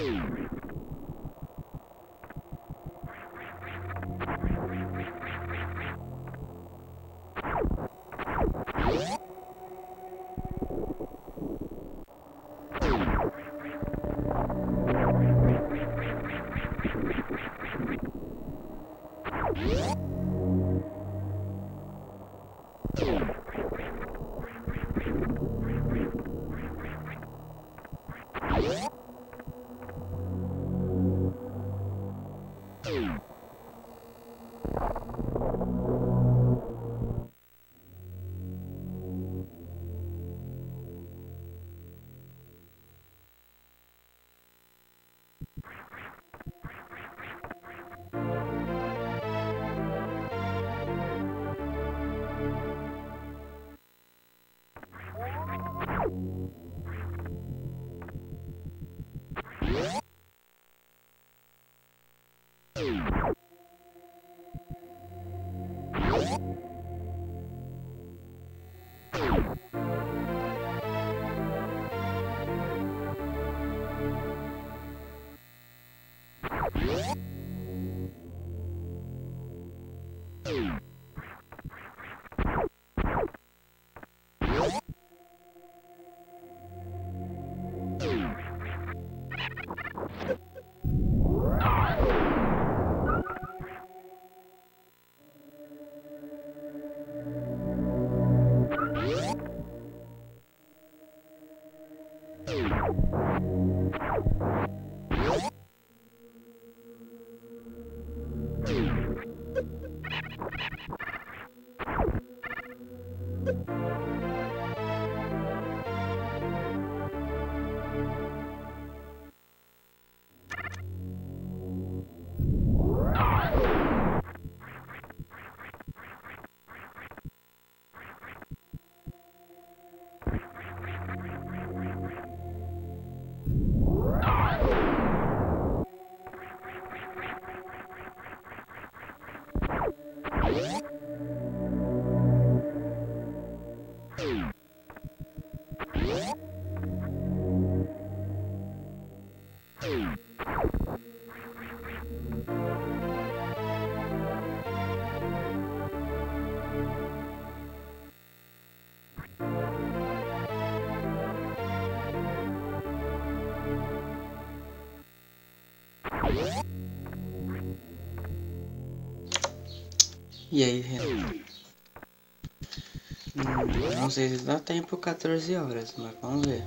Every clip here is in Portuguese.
E aí, Renan? Não sei se dá tempo 14 horas, mas vamos ver.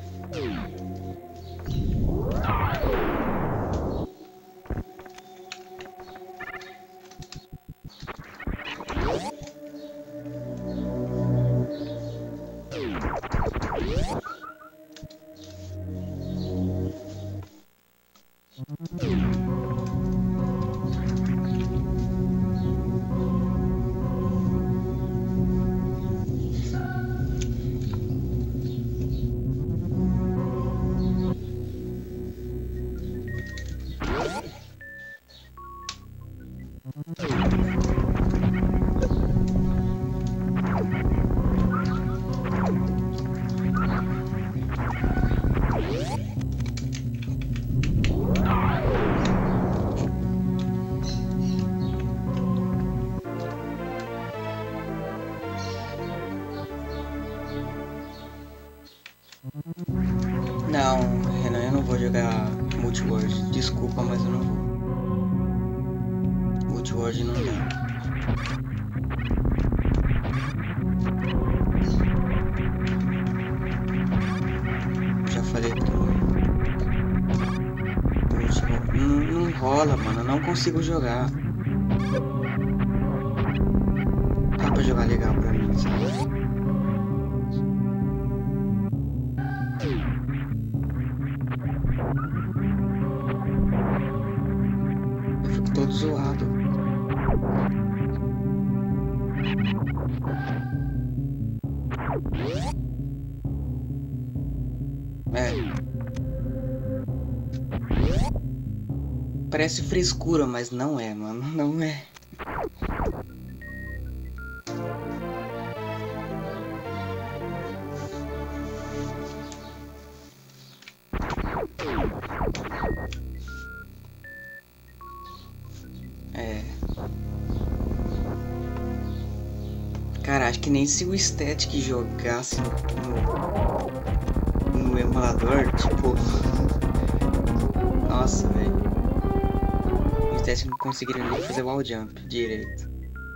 Não, Renan, eu não vou jogar Multiworld. Desculpa, mas eu não vou. Multiworld não dá. Já falei tudo. Não rola, mano. Eu não consigo jogar. Dá pra jogar legal pra mim, sabe? Eu fico todo zoado. Parece frescura, mas não é, mano. Não é. que nem se o Static jogasse no emulador, tipo... Nossa, velho. O Static não conseguiria nem fazer wall jump direito.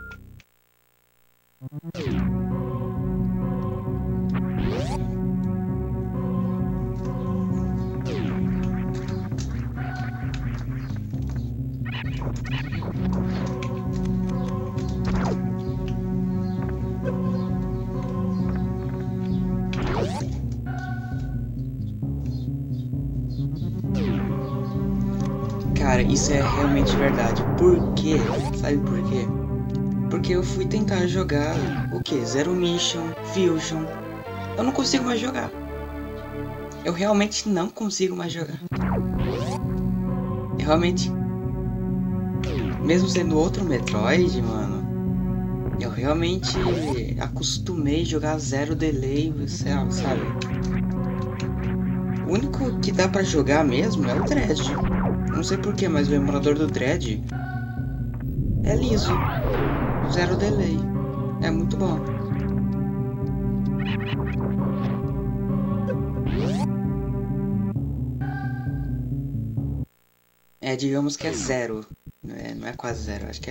Cara, isso é realmente verdade. Por quê? Sabe por quê? Porque eu fui tentar jogar o que? Zero Mission, Fusion. Eu não consigo mais jogar. Eu realmente não consigo mais jogar. Eu realmente... Mesmo sendo outro Metroid, mano, eu realmente acostumei a jogar zero delay, sabe? O único que dá pra jogar mesmo é o Dread. Não sei porquê, mas o emulador do Dread é liso. Zero delay. É muito bom. É, digamos que é zero. Não é quase zero, acho que é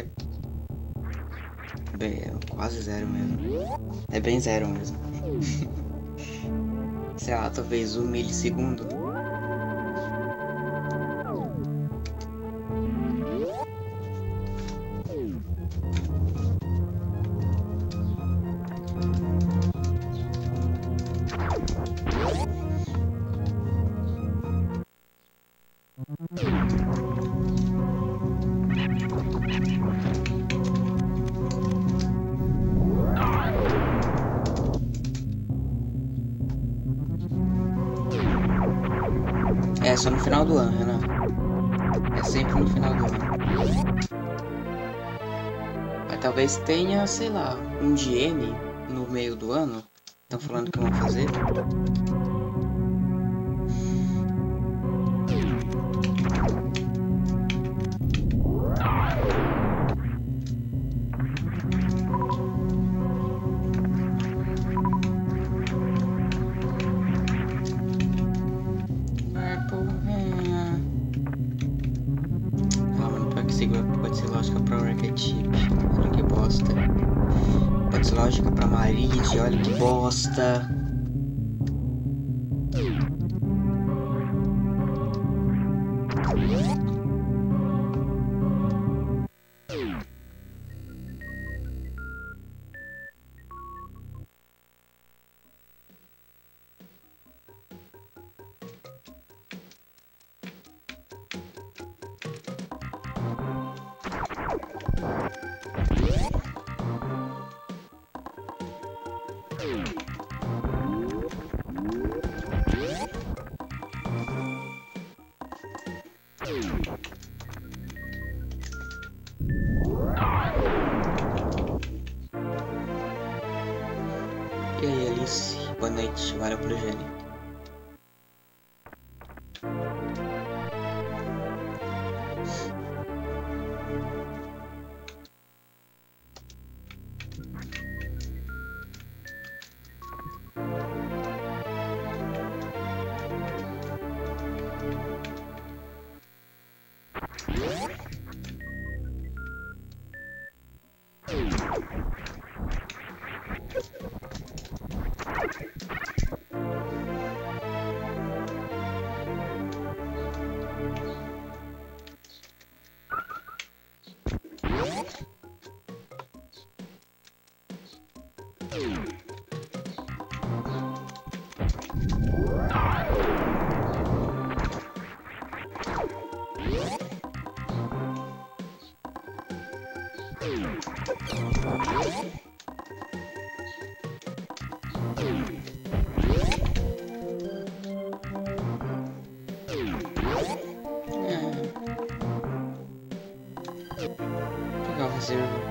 quase zero mesmo. É bem zero mesmo. Sei lá, talvez 1 milissegundo. É só no final do ano, Renan. É sempre no final do ano. Mas talvez tenha, sei lá, um GM no meio do ano. Estão falando que vão fazer. Pode ser lógica pra Rocket Chip. Olha que bosta. Pode ser lógica pra Marid. Olha que bosta. E aí, Alice? Boa noite. Valeu pro Gênio. Pegar o reserva.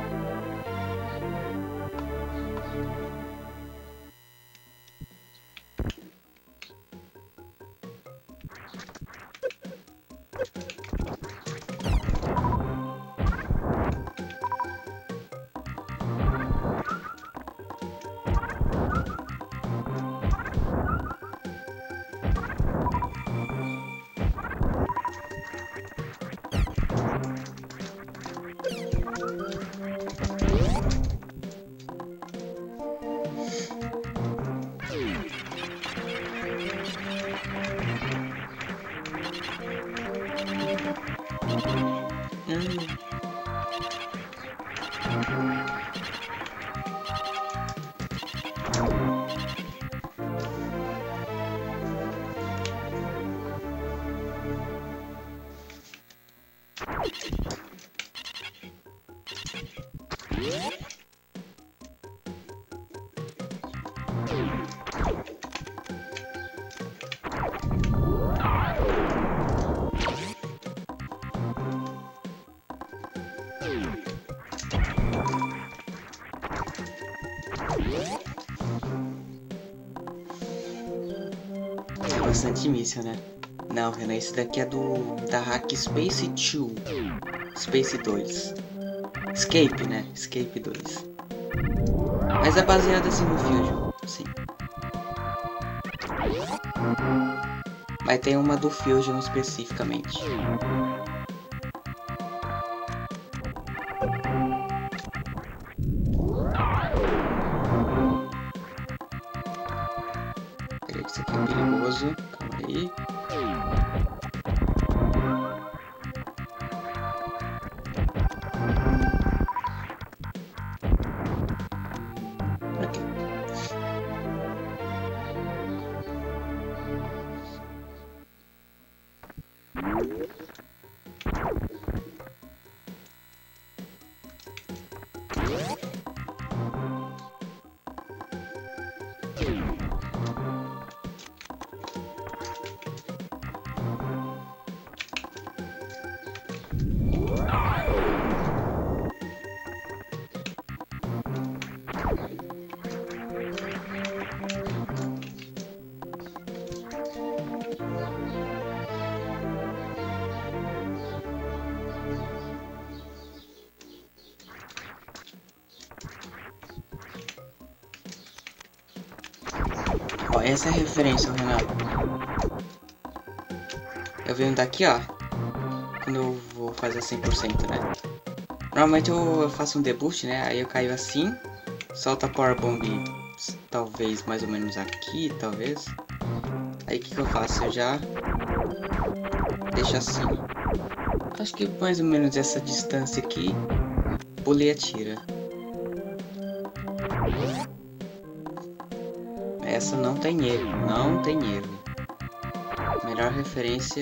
É bastante míssil, né? Não, Renan, esse daqui é da Hack Space 2. Space 2. Escape, né? Escape 2. Mas é baseado assim no Fusion, sim. Mas tem uma do Fusion especificamente. Peraí, isso aqui é perigoso. Calma aí. Aqui. Ó, essa é a referência, Renato. Eu venho daqui, ó. Quando eu vou fazer 100%, né? Normalmente eu faço um deboost, né? Aí eu caio assim. Solta a Power Bomb, talvez mais ou menos aqui, talvez. Aí o que eu faço? Eu já deixo assim. Acho que mais ou menos essa distância aqui. Pulei e atira. Essa não tem erro, não tem erro. Melhor referência.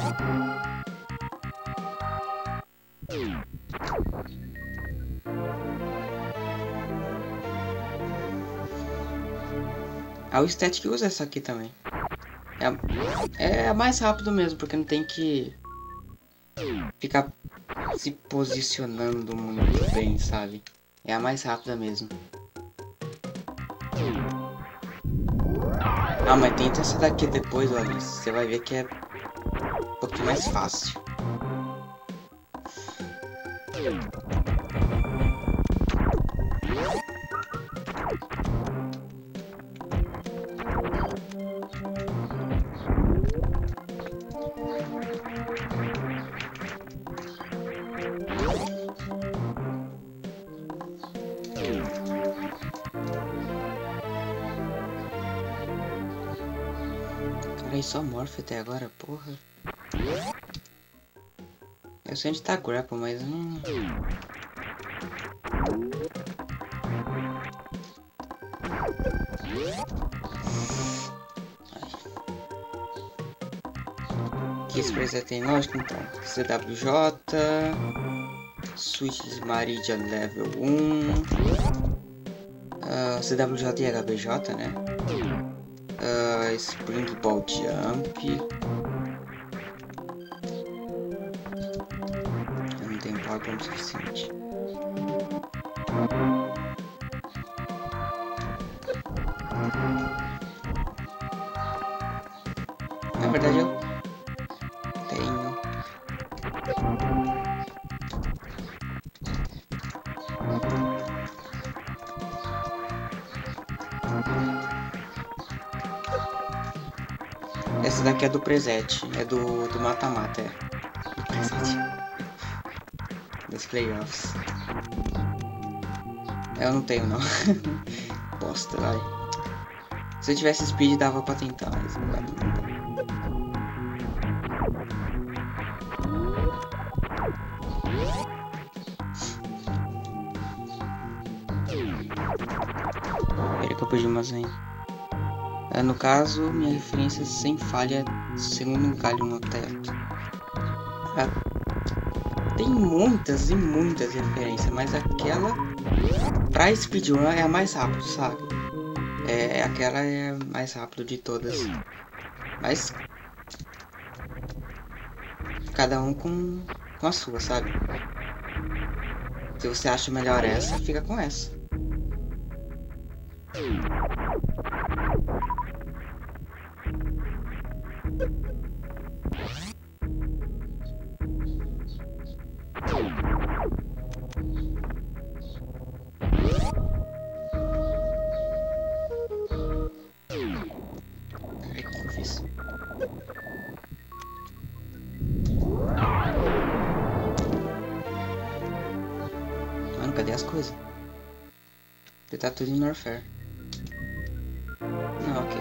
A Static usa essa aqui também. É a mais rápido mesmo, porque não tem que ficar se posicionando muito bem, sabe? É a mais rápida mesmo. Ah, mas tenta essa daqui depois, olha. Você vai ver que é um pouquinho mais fácil. Cara, só morph até agora, porra. Eu sei onde tá grapple, mas não... Que sprays tem? Lógico, então. CWJ... Switch de Maridia level 1... CWJ e HBJ, né? Spring Ball Jump... Eu não tenho power bomb suficiente. Na verdade eu tenho. Essa daqui é do preset, é do mata-mata, é. Do preset. Das playoffs. Eu não tenho não. Bosta, vai. Se eu tivesse speed dava pra tentar, mas não dá. de armazém. No caso, minha referência sem falha, segundo um galho no teto. Tem muitas e muitas referências, mas aquela pra speedrun é a mais rápida, sabe? Aquela é a mais rápida de todas. Mas cada um com a sua, sabe? Se você acha melhor essa, fica com essa. Mano, cadê as coisas? Tá tudo em Norfair. Não, ok.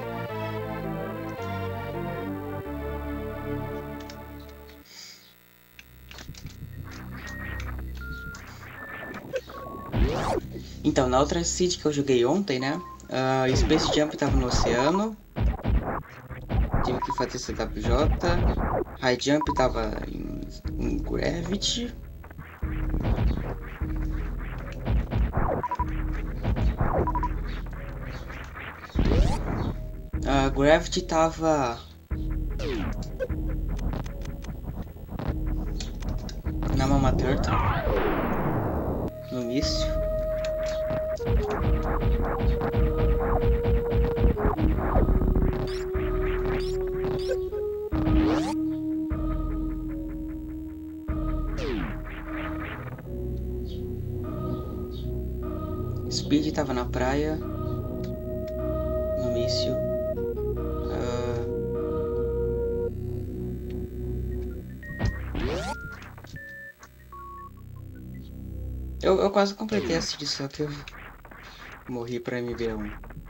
Então, na outra seed que eu joguei ontem, né? Space Jump tava no oceano. Tive que fazer CWJ. High Jump tava em Gravity. Gravity tava na Mama Turtle, no míssil. Speed tava na praia, no míssil. Eu quase completei a seed, só que eu morri pra MB1.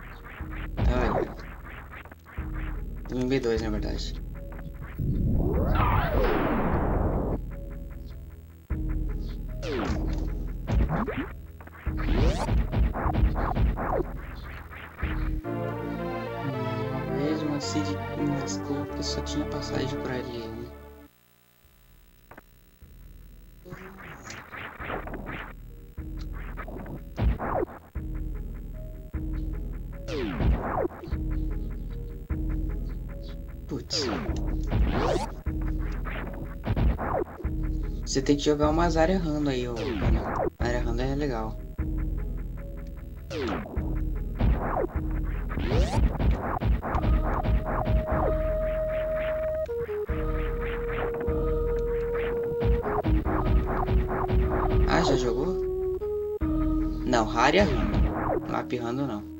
MB2 na verdade. Uma vez uma seed me lascou porque só tinha passagem por ali. Putz. Você tem que jogar umas áreas random aí, ô canal. A área random é legal. Ah, já jogou? Não, área random. Map random não.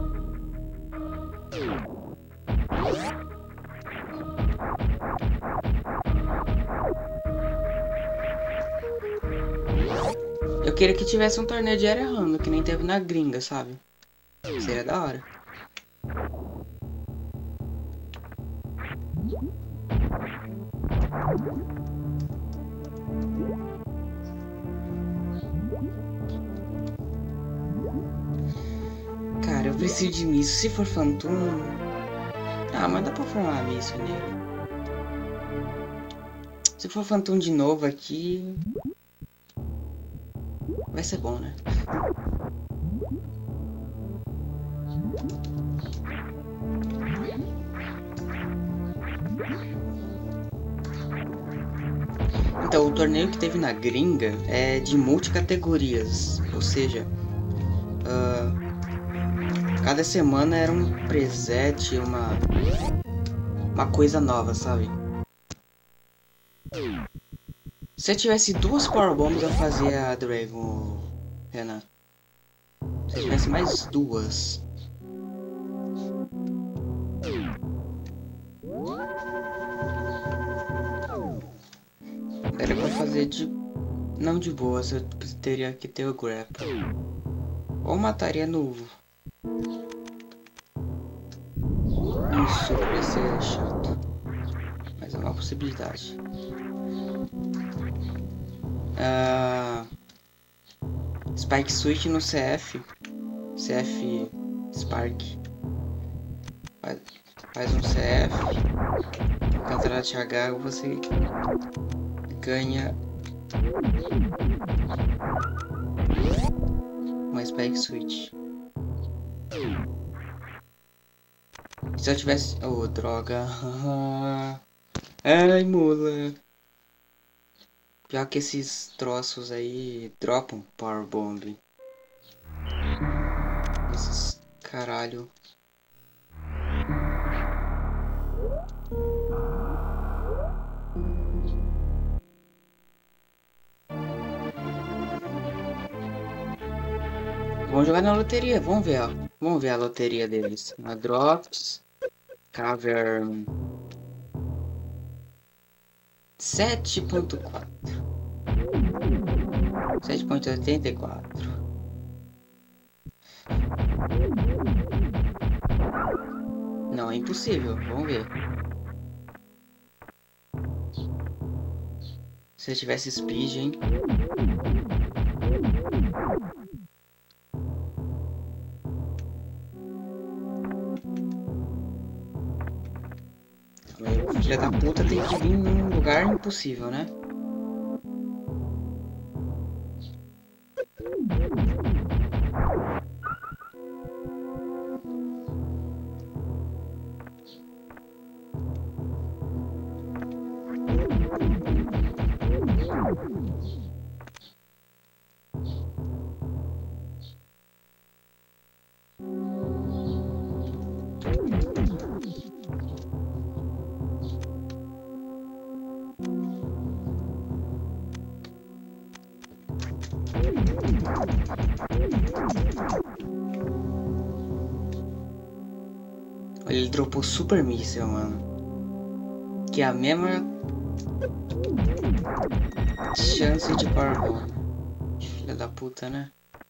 Eu queria que tivesse um torneio de área random, que nem teve na gringa, sabe? Seria da hora. Cara, eu preciso de míssil. Se for Phantom... Ah, mas dá pra formar míssil nele. Se for Phantom de novo aqui... vai ser bom, né? Então, o torneio que teve na gringa é de multicategorias, ou seja, cada semana era um preset, uma coisa nova, sabe? Se eu tivesse 2 Power Bombs eu fazia a Dragon, Renan. Se eu tivesse mais 2. Era pra fazer não de boas, eu teria que ter o grapple. Ou mataria no... um super, ia ser chato. Mas é uma possibilidade. Spike Switch no CF Parque. Faz um CF. Contrato H, você ganha uma Spec Switch. Se eu tivesse... Oh, droga. Ai, mula. Pior que esses troços aí dropam Power Bomb. Esses caralho. Vamos jogar na loteria, vamos ver, ó. Vamos ver a loteria deles. Na Drops, Cavern 7.4, 7.84. Não, é impossível, vamos ver. Se eu tivesse speed, hein? Filha da puta tem que vir num lugar impossível, né? Ele dropou Super Missile, mano. Que é a mesma chance de Power Bomb. Filha da puta, né?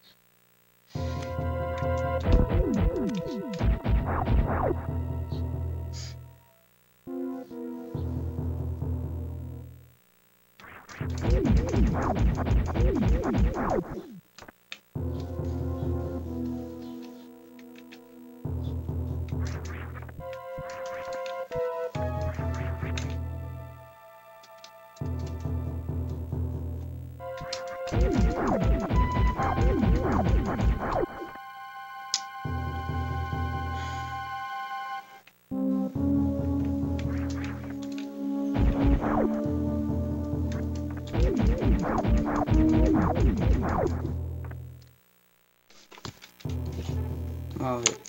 Vamos ver.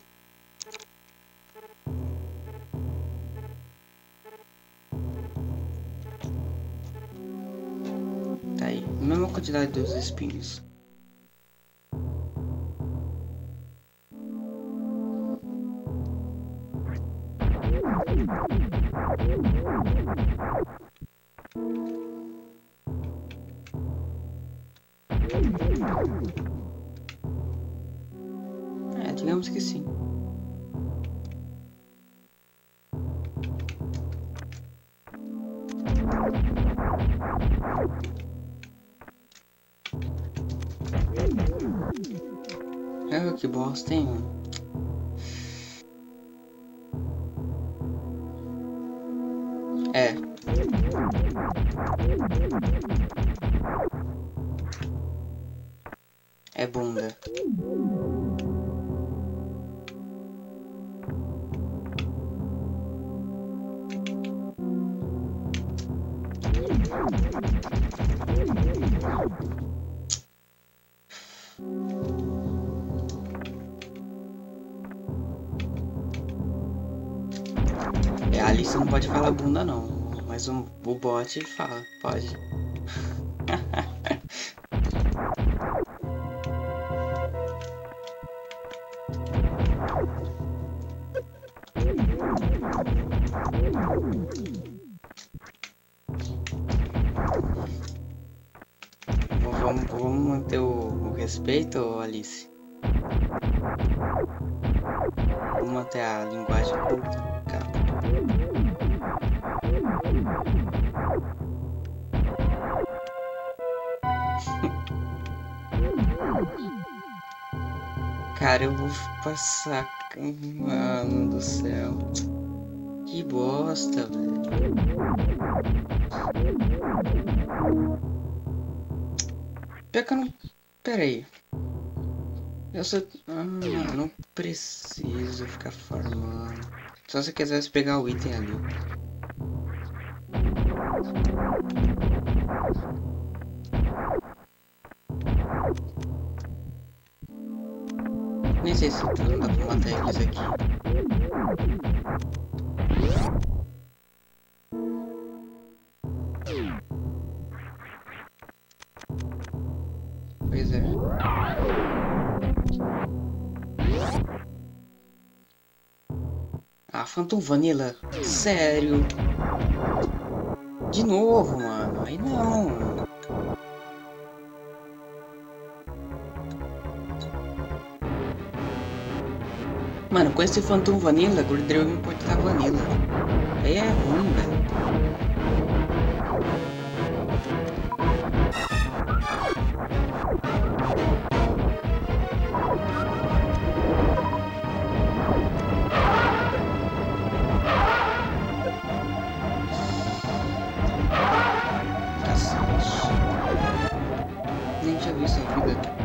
Tá aí, mesma quantidade dos espinhos. É, digamos que sim. Que bosta, hein, mano? É. É bunda. É, a Alice não pode falar bunda não, mas o bot fala, pode. Vamos manter o respeito, Alice? Vamos manter a linguagem culta, cara. Cara, eu vou passar Mano do céu. Que bosta, velho. Pior que eu não... Pera aí. Eu só... não preciso ficar farmando. Só se eu quisesse pegar o item ali. Nem sei se dá pra matar eles aqui. Pois é. Ah, Phantom Vanilla. Sério? De novo, mano. Aí não. Mano, com esse Phantom Vanilla, Gordrew me pode dar Vanilla. Aí é ruim, velho. Cacete. Nem tinha visto a vida.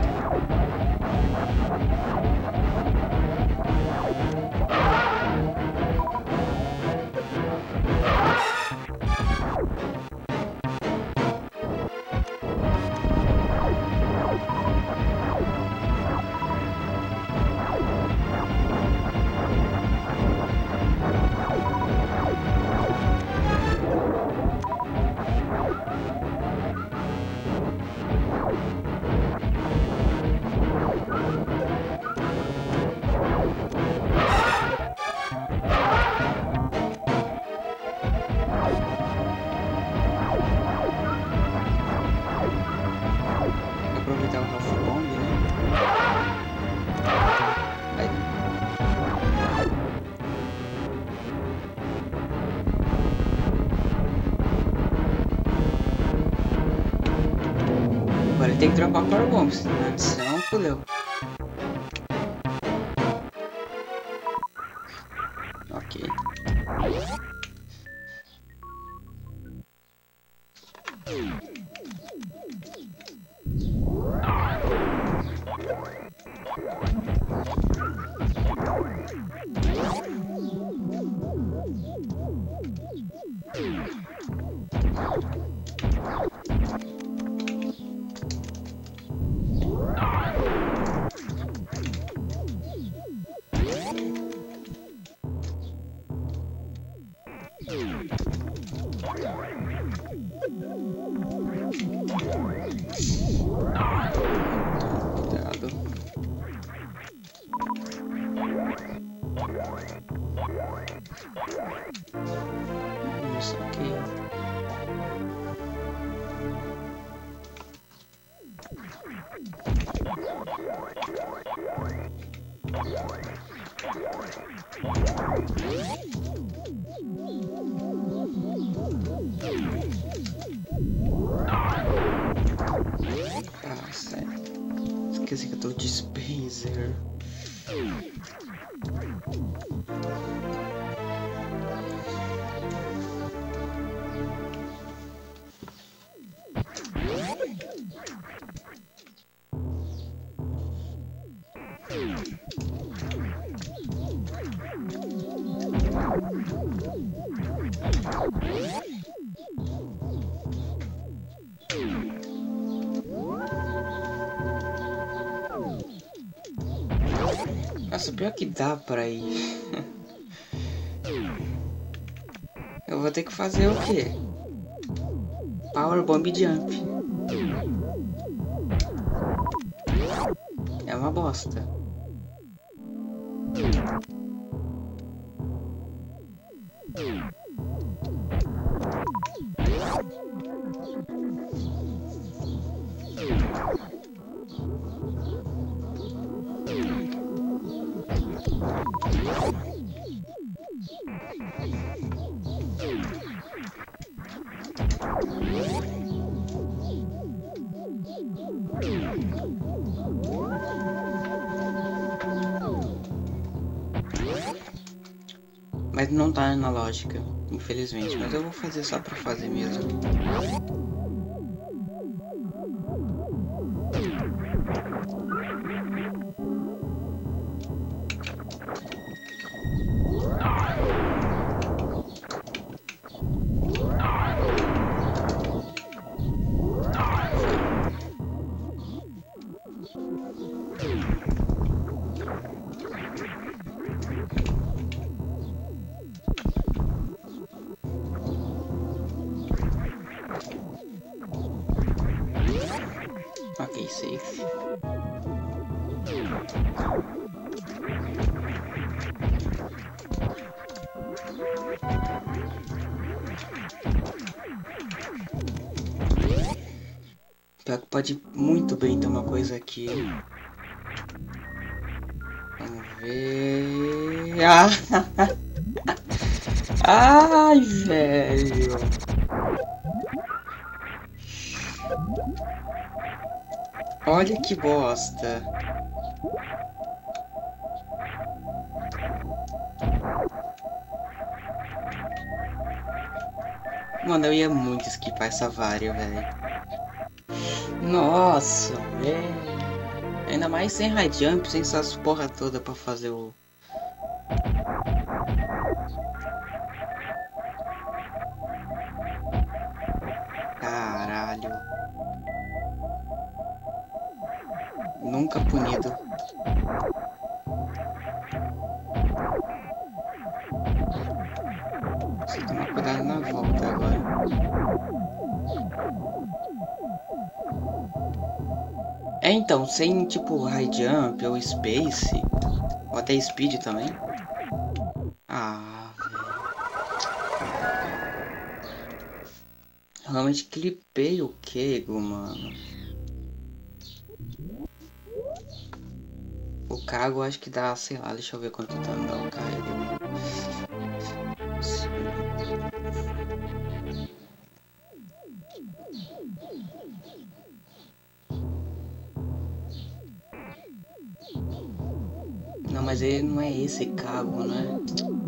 Aproveitar o Health Bomb, né? Aí. Agora tem que dropar Power Bomb, senão fudeu. Ok. Cuidado. Isso aqui. Ah, sério. Esqueci que eu tô de Spacer. Nossa, pior que dá pra ir. Eu vou ter que fazer o quê? Power Bomb Jump. É uma bosta. Mas não tá na lógica, infelizmente. Mas eu vou fazer só pra fazer mesmo. Ok, safe. Pior que pode muito bem ter uma coisa aqui. Vamos ver. Ah! Ai, velho. Olha que bosta. Mano, eu ia muito esquipar essa varia, velho. Nossa, velho. Ainda mais sem high jump, sem essas porra toda pra fazer o... Caralho. Nunca punido. Preciso tomar cuidado na volta agora. É, então, sem tipo high jump ou space, ou até speed também. Ah, velho. Realmente clipei o Keigo, mano. O Kago acho que dá, sei lá, deixa eu ver quanto dano dá o Kaigo. Não, mas ele não é esse Kago, né?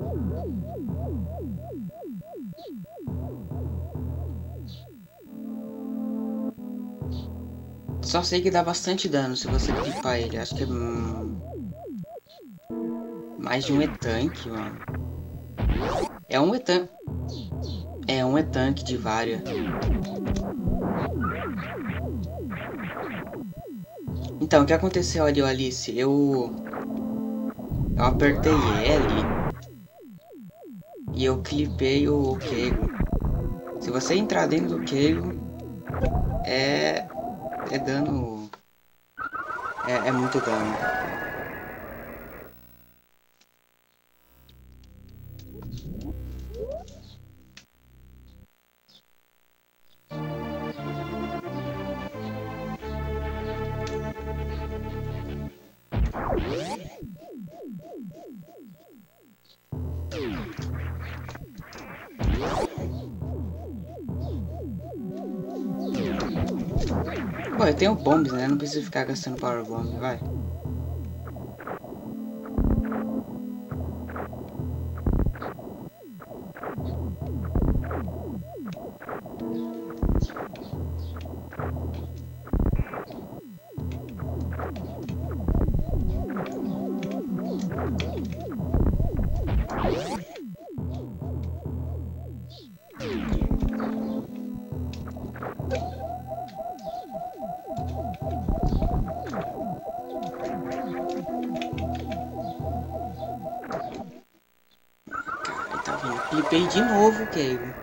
Só sei que dá bastante dano se você clipar ele. Acho que é mais de um E-Tank, mano. É um E-Tank. É um E-Tank de varia. Então, o que aconteceu ali, Alice? Eu apertei L e eu clipei o Keigo. Se você entrar dentro do Keigo, é dano... É muito dano. Pô, eu tenho bombs, né? Não preciso ficar gastando power bomb, vai. Caralho, tá vindo. Clipei de novo, Keigo.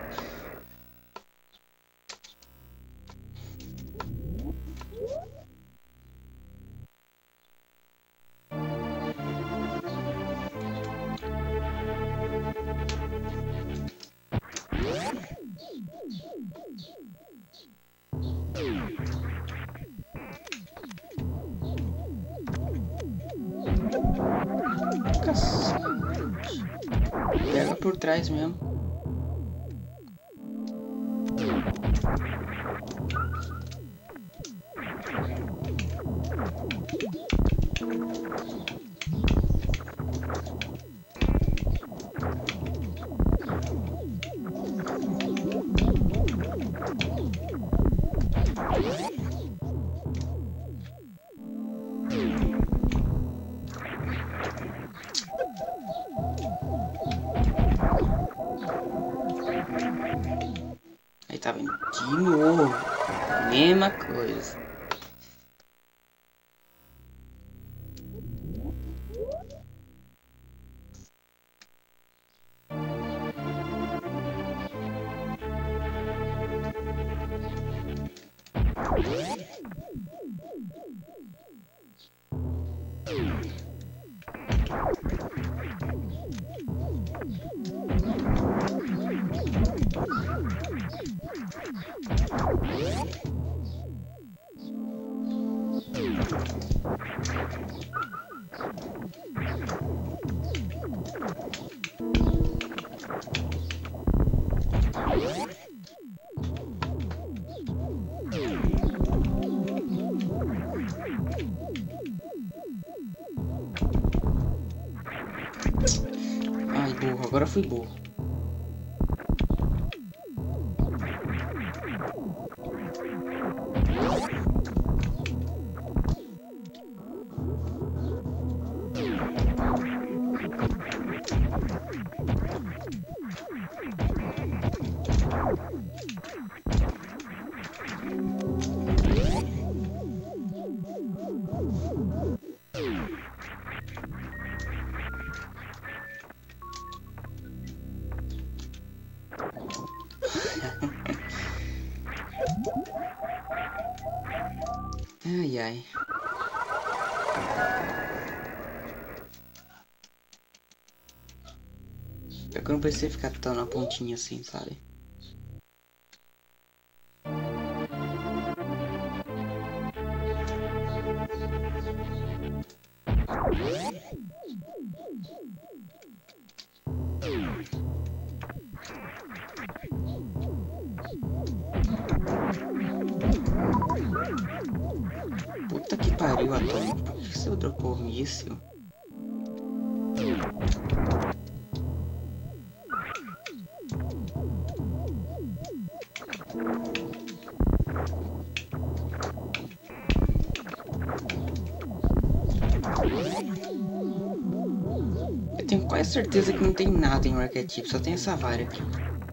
Cacete. Pega por trás mesmo. tá vendo? De novo. Mesma coisa. Ai, burro, agora fui burro. Ai, ai. Eu não pensei ficar tão na pontinha assim, sabe? Puta que pariu, Atômico. Por que você dropou o míssil? Eu tenho quase certeza que não tem nada em Rocket Chip, só tem essa vara aqui.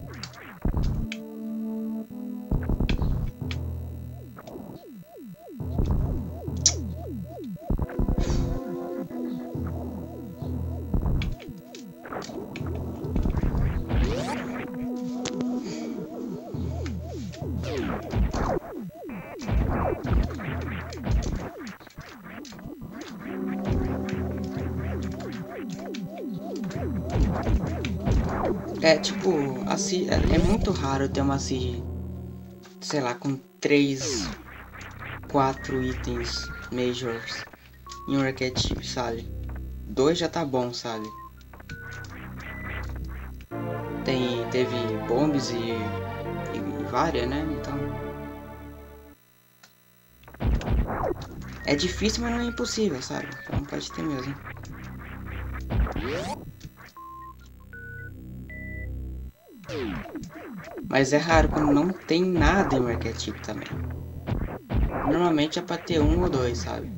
É tipo, assim, é muito raro ter uma Cid, sei lá, com 3, 4 itens majors em um Rocket Chip, sabe? 2 já tá bom, sabe? Teve bombs e várias, né? Então é difícil, mas não é impossível, sabe? Então pode ter mesmo. Mas é raro quando não tem nada em Rocket Chip também. Normalmente é pra ter 1 ou 2, sabe?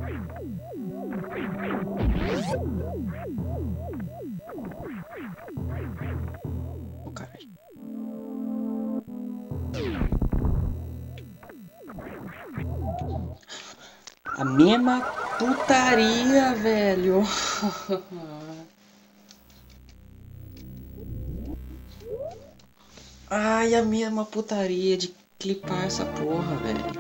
Oh, caralho. A mesma putaria, velho. Ai, a mesma putaria de clipar essa porra, velho.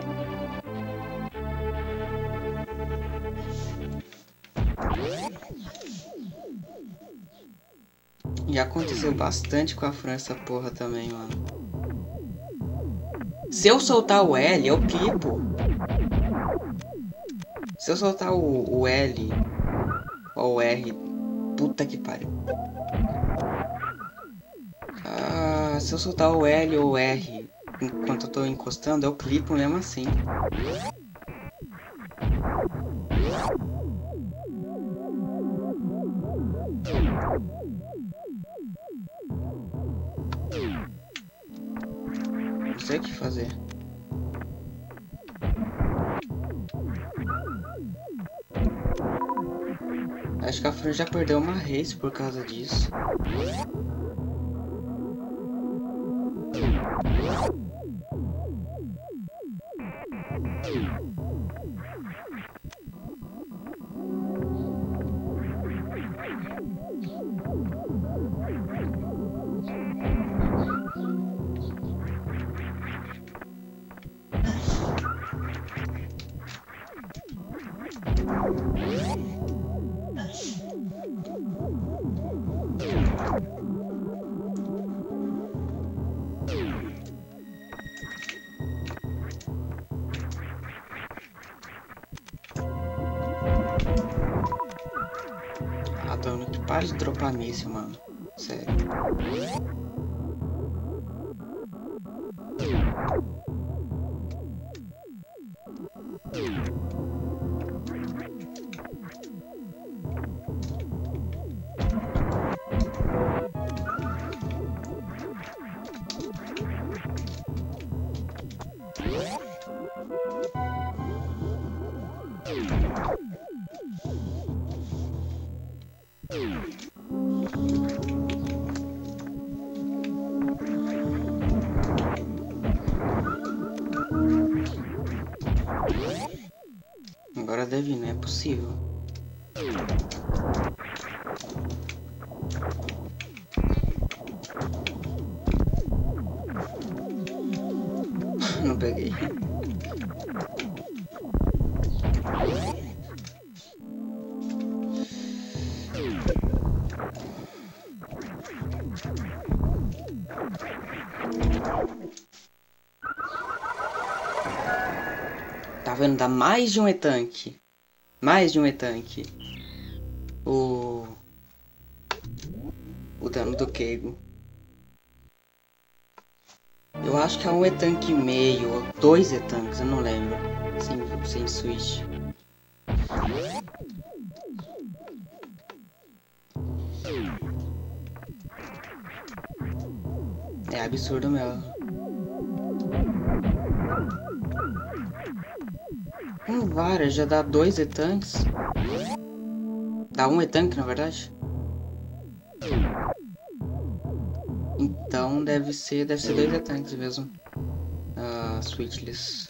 Já aconteceu bastante com a França porra também, mano. Se eu soltar o L, eu clipo. Se eu soltar o L ou o R, puta que pariu. Ah, se eu soltar o L ou o R enquanto eu tô encostando, eu clipo mesmo assim. Não sei o que fazer. Acho que a Fran já perdeu uma race por causa disso. Atomic, para de dropar míssil, mano. Sério. Agora deve, não é possível. Não peguei. Tá vendo? Dá mais de um E-Tank. Mais de um E-Tank. O dano do Keigo. Eu acho que é um E-Tank e meio, ou 2 E-Tanks, eu não lembro. Sem switch. É absurdo mesmo. Vara já dá 2 E-Tanks. Dá um E-Tank, na verdade. Então deve ser 2 E-Tanks mesmo. Switchless.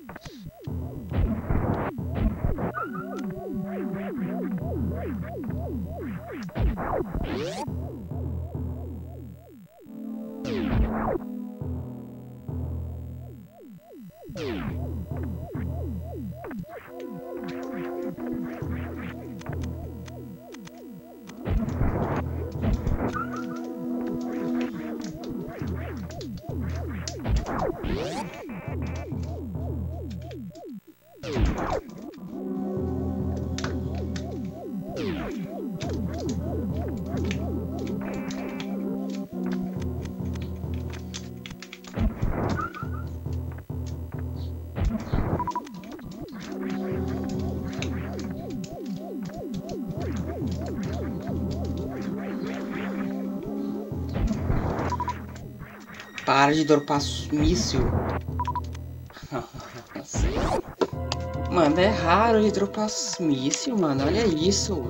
Para de dropar míssil. Mano, é raro de dropar míssil, mano. Olha isso.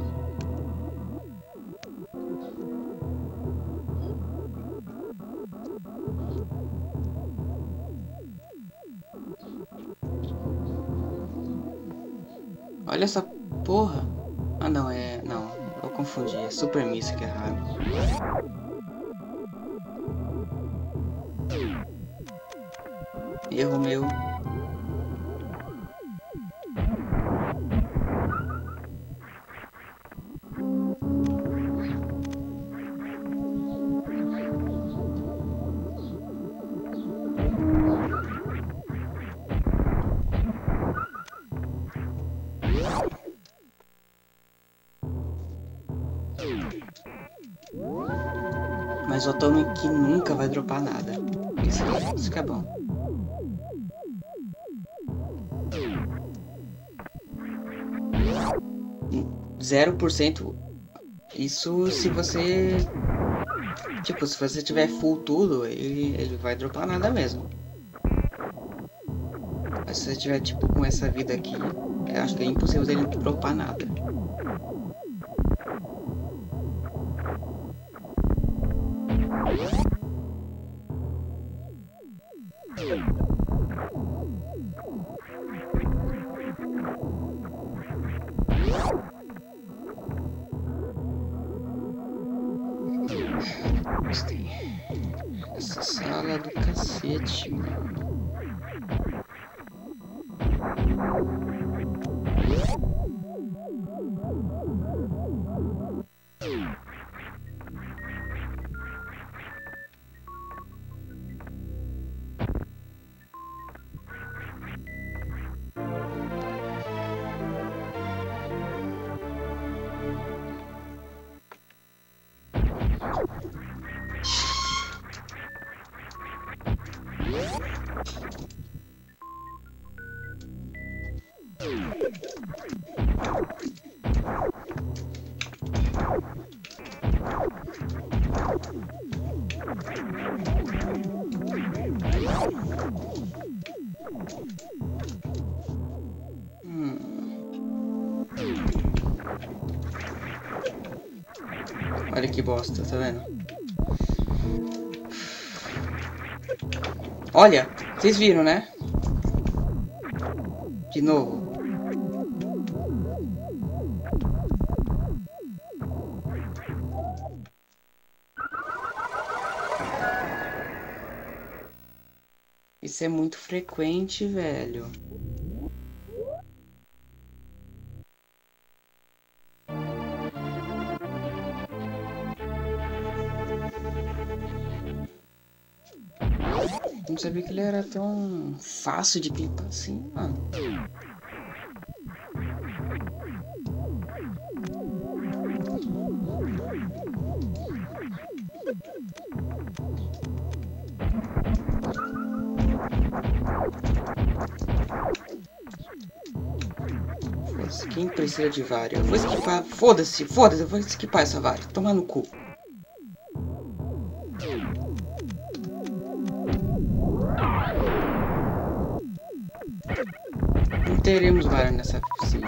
Olha essa porra. Ah, não, Não, eu confundi. É super míssil que é raro. Erro meu. Mas o Atomic nunca vai dropar nada. Isso que é bom. Zero por cento. Isso se você... Tipo, se você tiver full tudo, ele vai dropar nada mesmo. Mas se você tiver, tipo, com essa vida aqui, eu acho que é impossível dele dropar nada. Gostei. Essa sala do cacete, mano. Olha que bosta, tá vendo? Olha, vocês viram, né? De novo. Isso é muito frequente, velho. Não sabia que ele era tão fácil de clipar assim, mano. Foda-se, quem precisa de vara? Eu vou esquipar. Foda-se, eu vou esquipar essa vara. Tomar no cu. Não teremos vara nessa piscina.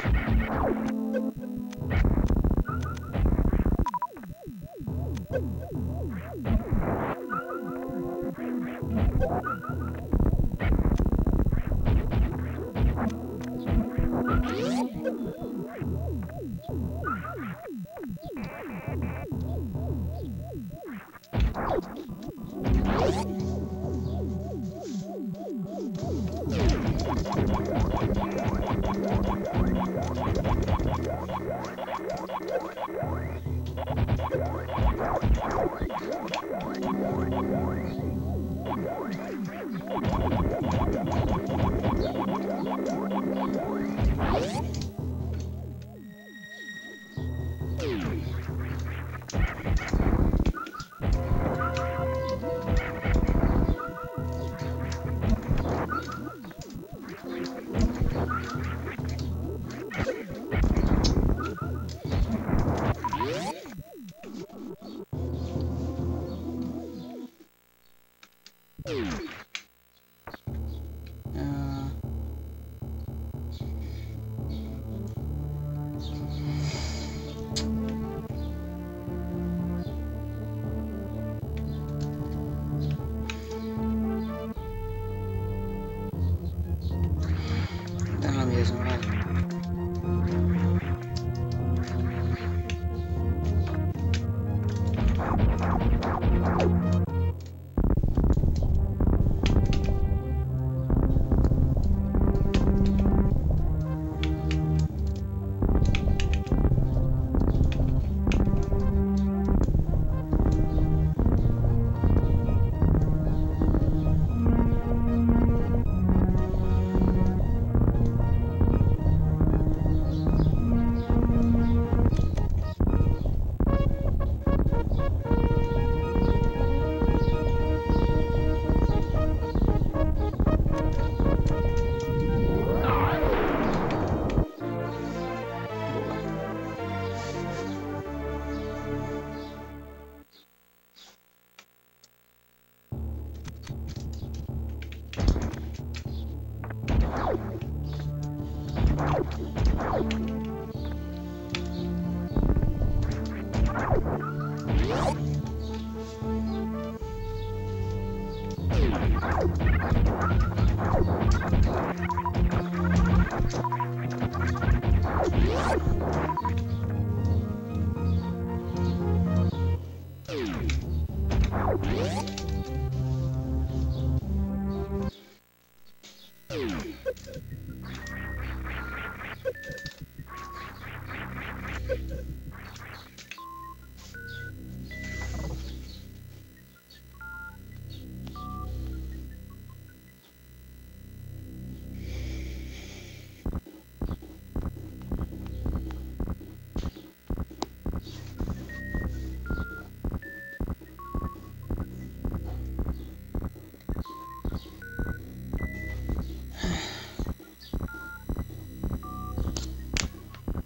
Tá mesmo, vai.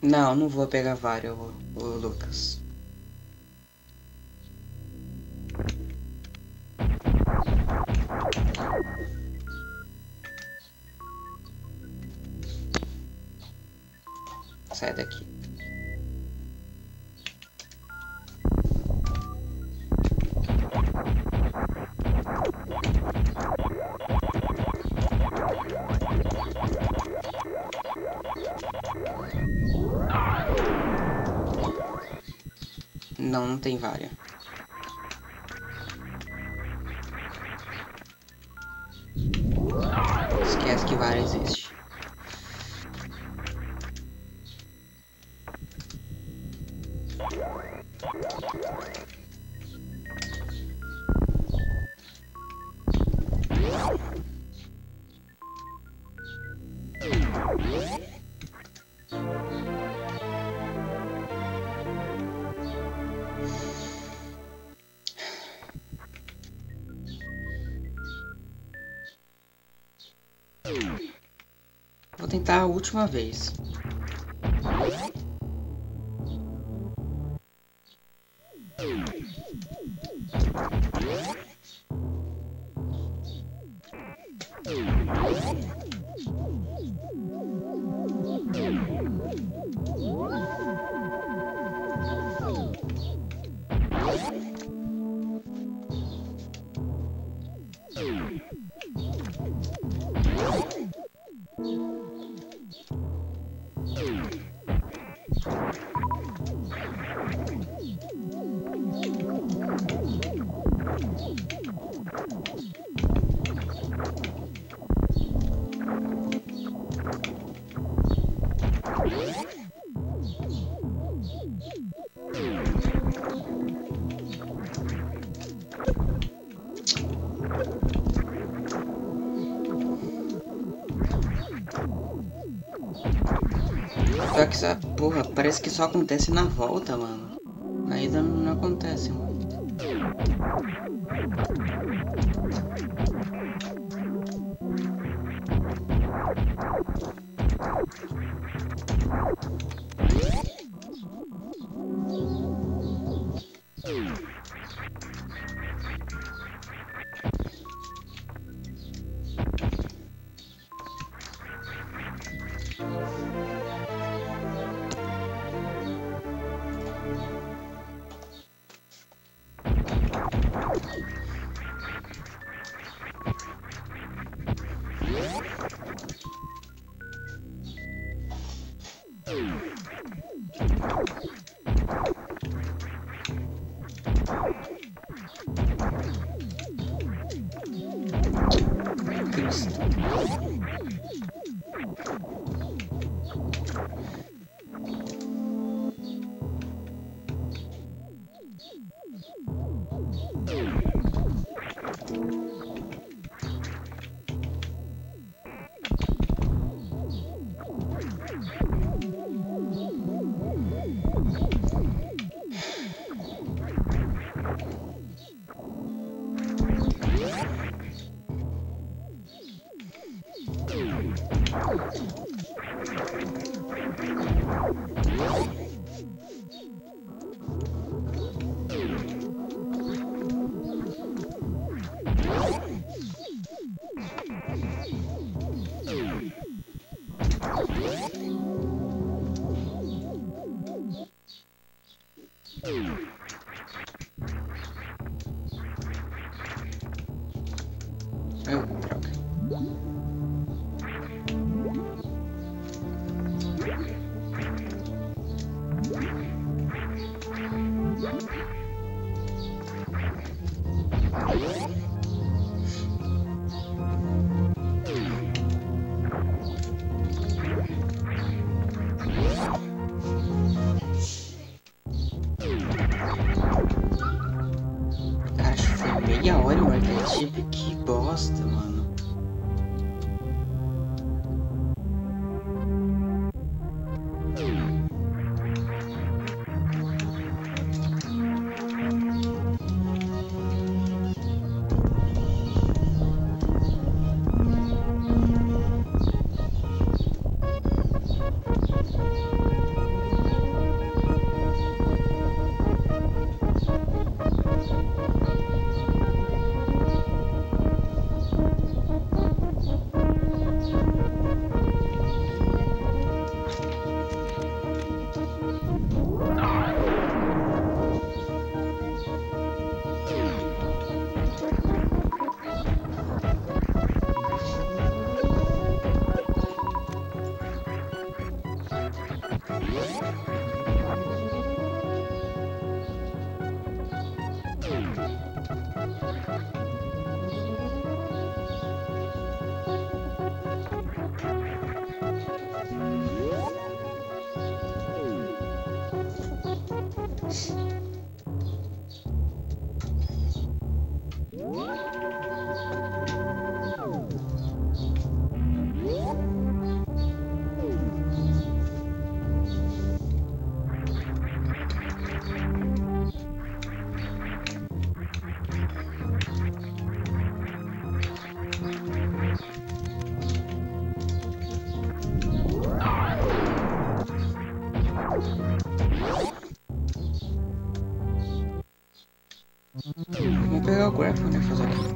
Não, não vou pegar vários, ô Lucas. Sai daqui. Não, não tem várias. Esquece que várias existe. Vou tentar a última vez. Só que essa porra parece que só acontece na volta, mano. Na ida não acontece, mano. Cristo. Droga. Cara, acho que foi meia hora o arquétipo. Que bosta, mano. Vamos pegar o grapple, né? Fazer aqui.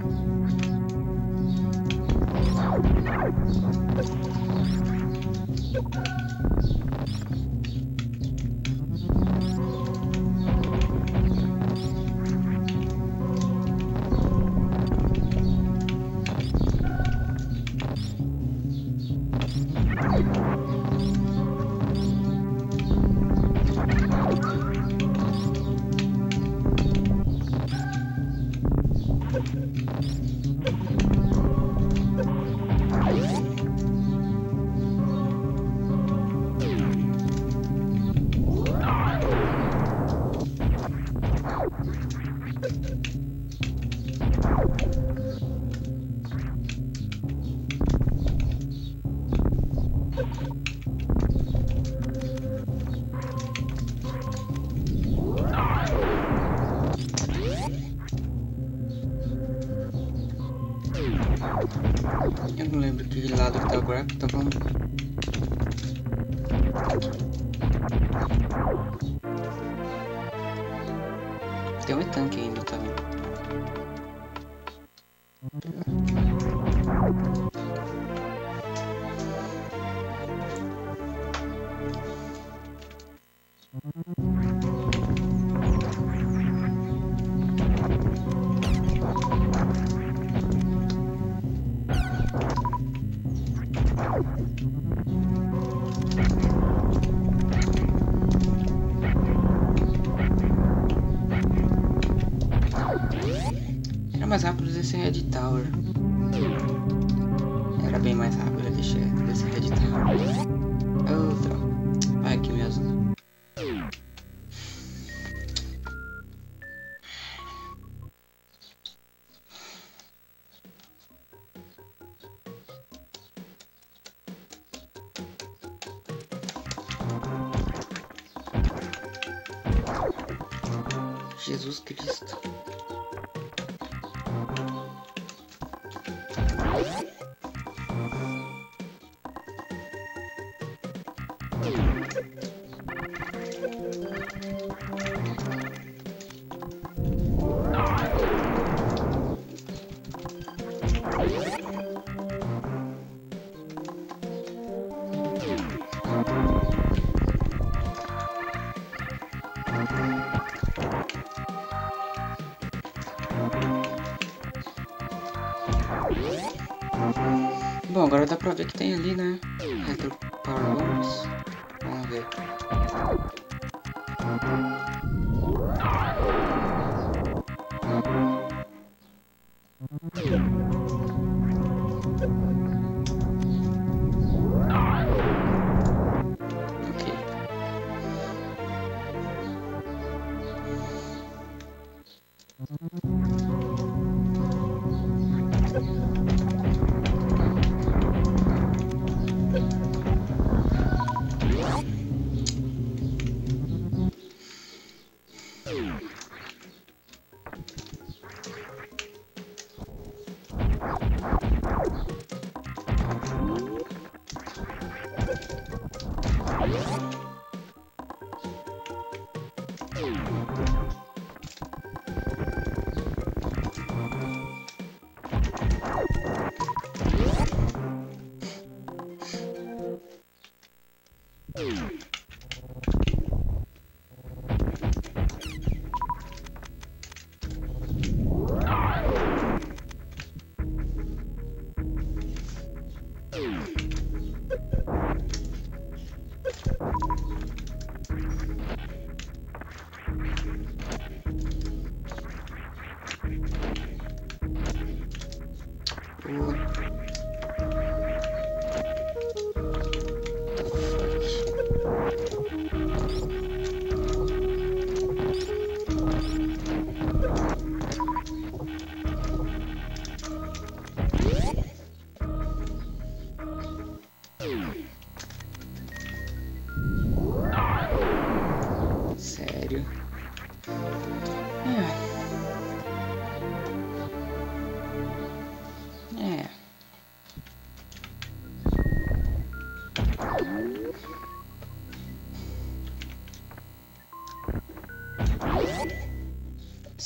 Eu não lembro que lado que tá o grapple, tá bom? Tem um tanque ainda, tá vendo? Era mais rápido descer Red Tower. Era bem mais rápido descer Red Tower. Oh, droga. Vai aqui mesmo. Jesus Cristo. Bom, agora dá pra ver que tem ali, né? Retro Power. Vamos ver.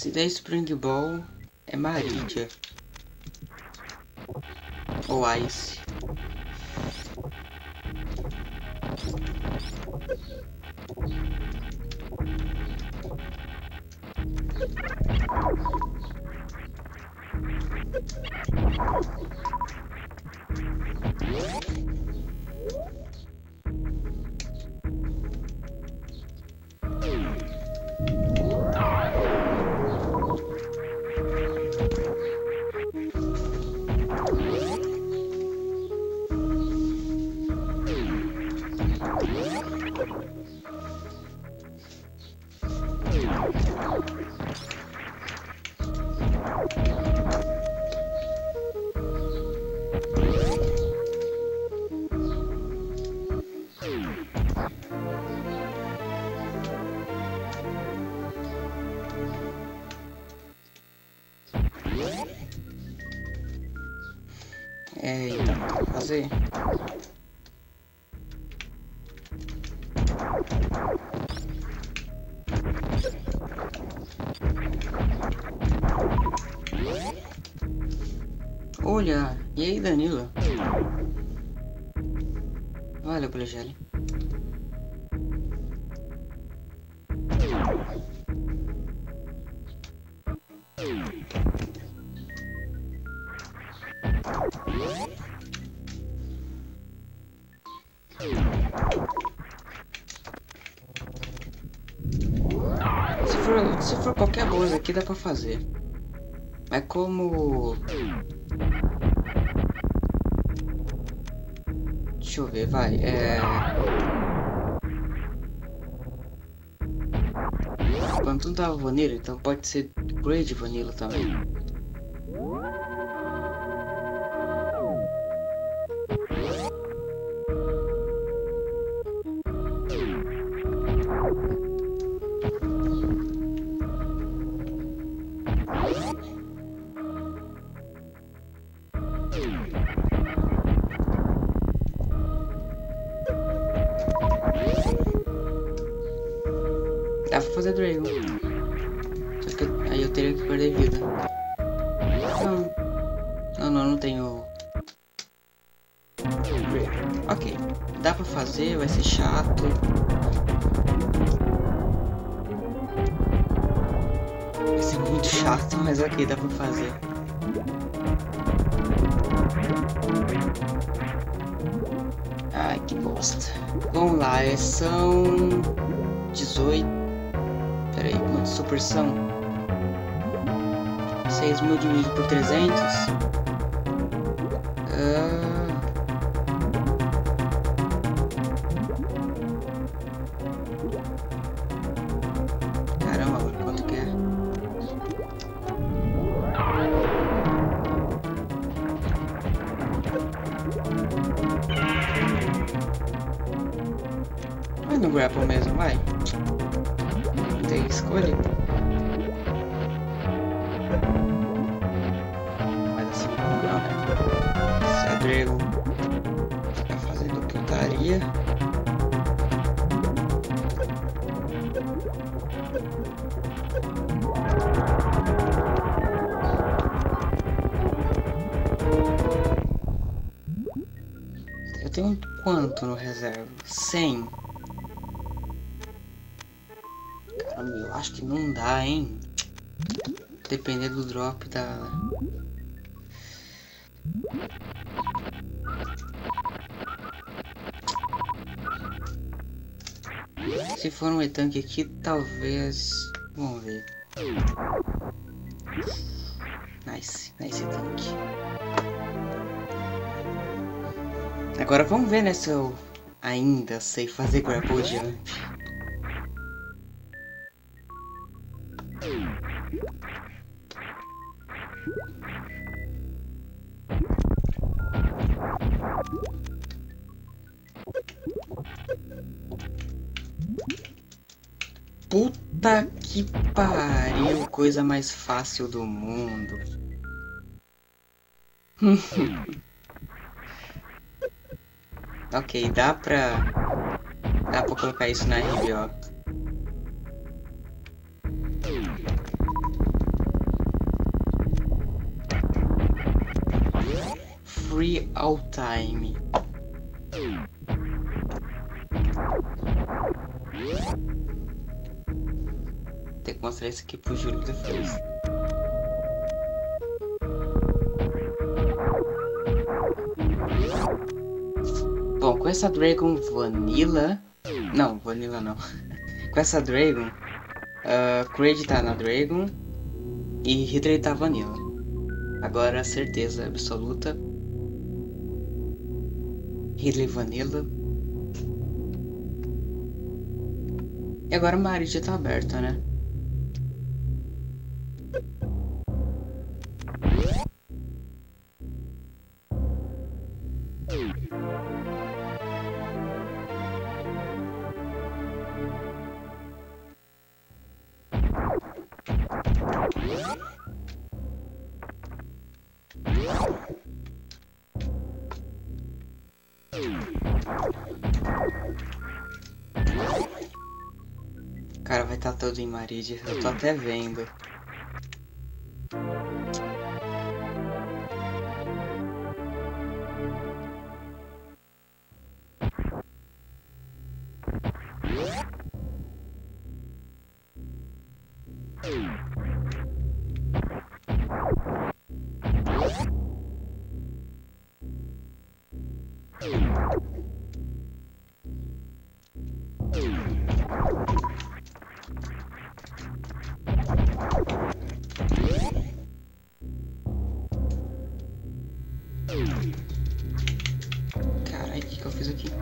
Se der Spring Ball, é Maridia. Ou Ice. Então, tem que fazer. Olha, e aí, Danilo? Valeu pelo gelo. Se for qualquer coisa aqui dá pra fazer. Mas como... Deixa eu ver, vai. Quando não tava vanilla, então pode ser grade vanilla também. Dá pra fazer Dragon. Só que aí eu teria que perder vida. Não tenho. Ok, dá pra fazer, vai ser chato. Vai ser muito chato, mas ok, dá pra fazer. Ai, que bosta. Vamos lá, são 18. Peraí, quantos super são? 6.000 dividido por 300? Caramba, quanto que é? Vai no grapple mesmo, vai. Não tem escolha. Mas assim, não, né? Se a Dragon ficar fazendo putaria. Eu tenho quanto no reserva? 100. Caramba, eu acho que não dá, hein? Depender do drop da... Se for um E-Tank aqui, talvez... Vamos ver. Nice E-Tank. Agora vamos ver, né, se eu ainda sei fazer grapple jump. Puta que pariu, coisa mais fácil do mundo. Ok, dá pra colocar isso na RBO. Free all time. Tem que mostrar isso aqui pro Júlio depois. Bom, com essa Dragon Vanilla... Não, Vanilla não. Com essa Dragon, Kraid tá na Dragon e Ridley tá Vanilla. Agora, certeza absoluta. Ridley Vanilla. E agora a Marid tá aberta, né? Cara, vai estar todo em Marid, eu tô até vendo. Caralho, o que eu fiz aqui?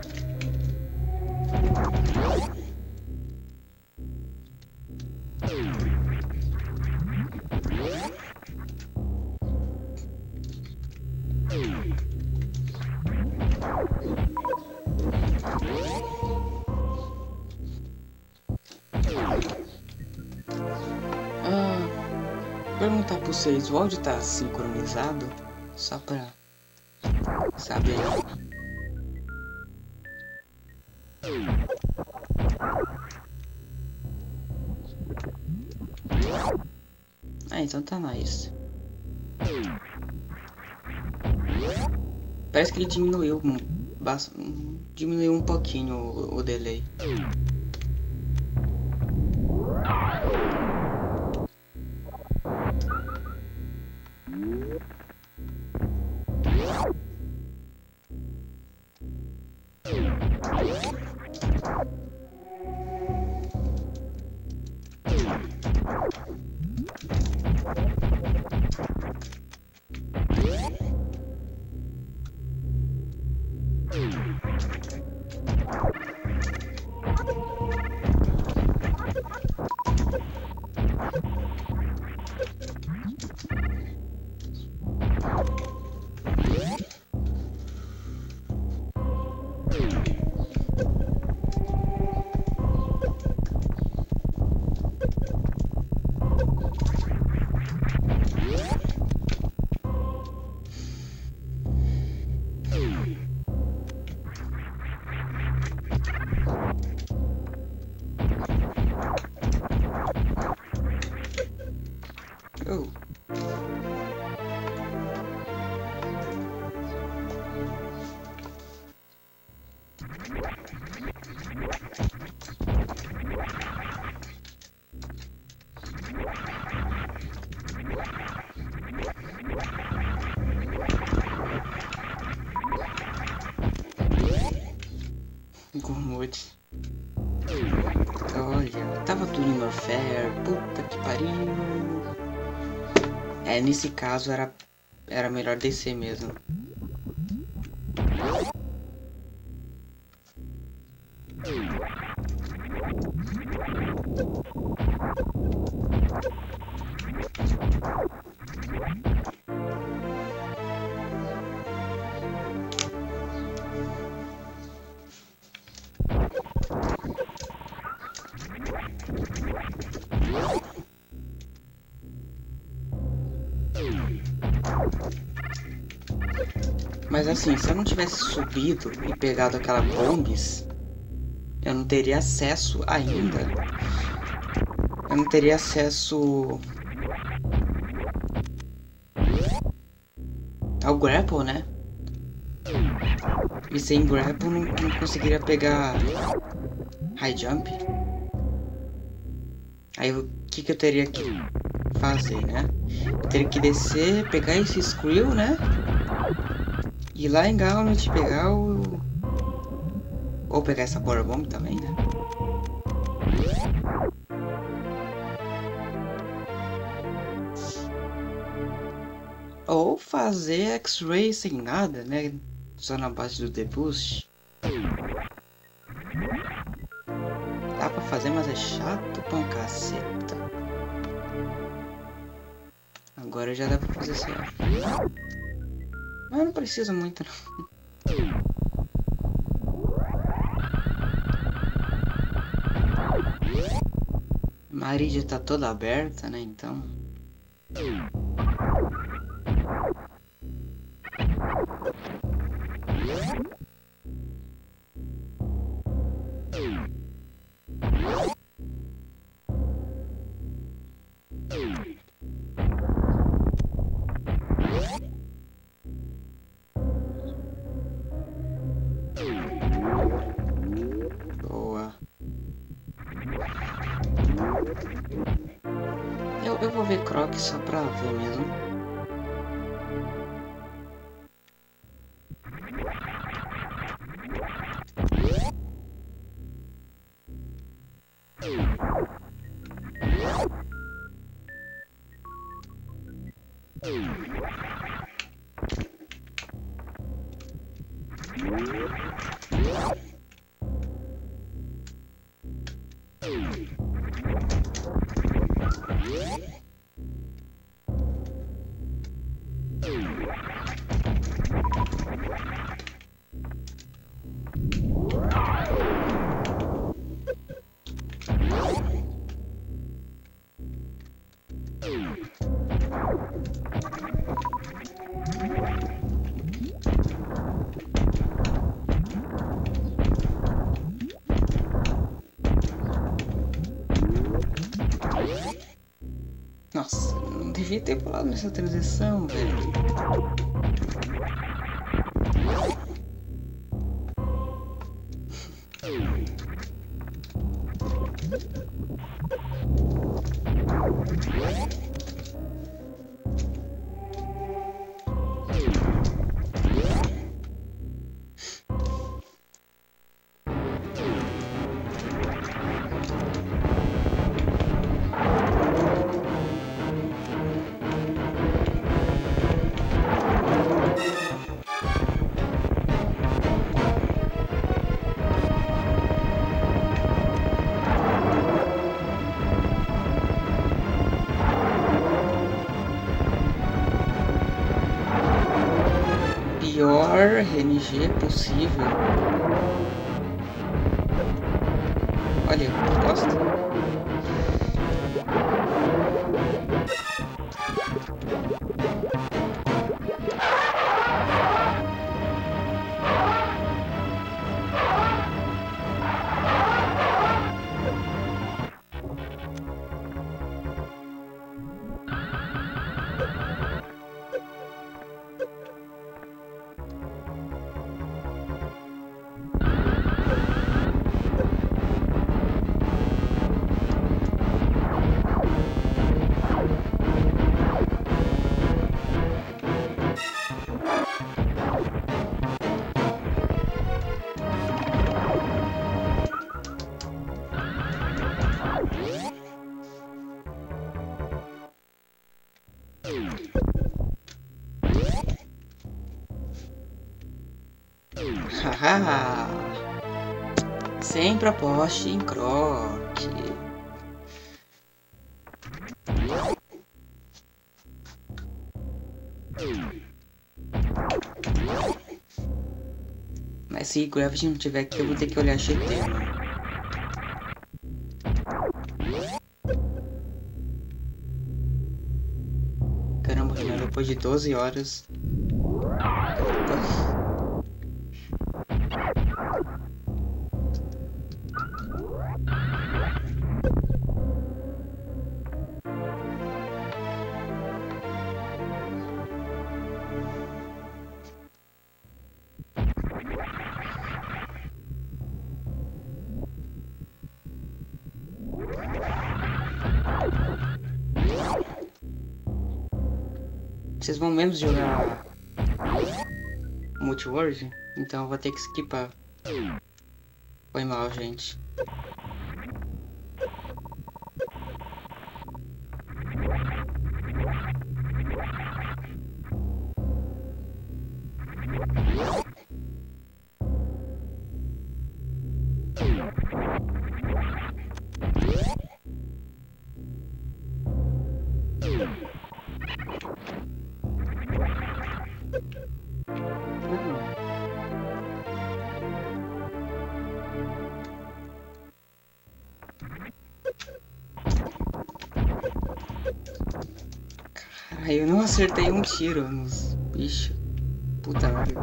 Perguntar pra vocês, o áudio tá sincronizado? Só pra saber. Ah, então tá nice. Parece que ele diminuiu um pouquinho o delay. Oh. Gurmut. Olha, tava tudo em Warfare, puta que pariu. É, nesse caso era melhor descer mesmo. Mas assim, se eu não tivesse subido e pegado aquela bombs, eu não teria acesso ainda. Eu não teria acesso ao grapple, né? E sem grapple não conseguiria pegar high jump. Aí o que eu teria que fazer, né? Eu teria que descer, pegar esse Skrill, né? Ir lá em Gauntlet, pegar o... Ou pegar essa Power Bomb também, né? Ou fazer X-Ray sem nada, né? Só na base do deboost. Dá pra fazer, mas é chato pra um caceta. Agora já dá pra fazer certo. Mas não precisa muito, não. Marídia tá toda aberta, né? Então... Boa. Eu vou ver Croc só pra ver mesmo. Nossa, não devia ter pulado nessa transição, velho. Pior RNG possível. Olha, gosta? Haha! Sempre aposte em Croc. Mas se Gravity não tiver aqui, eu vou ter que olhar GT, mano. Caramba, Renan, depois de 12 horas. Vocês vão menos jogar Multiworld? Então eu vou ter que skipar. Foi mal, gente. Cara, eu não acertei um tiro nos bichos. Puta merda.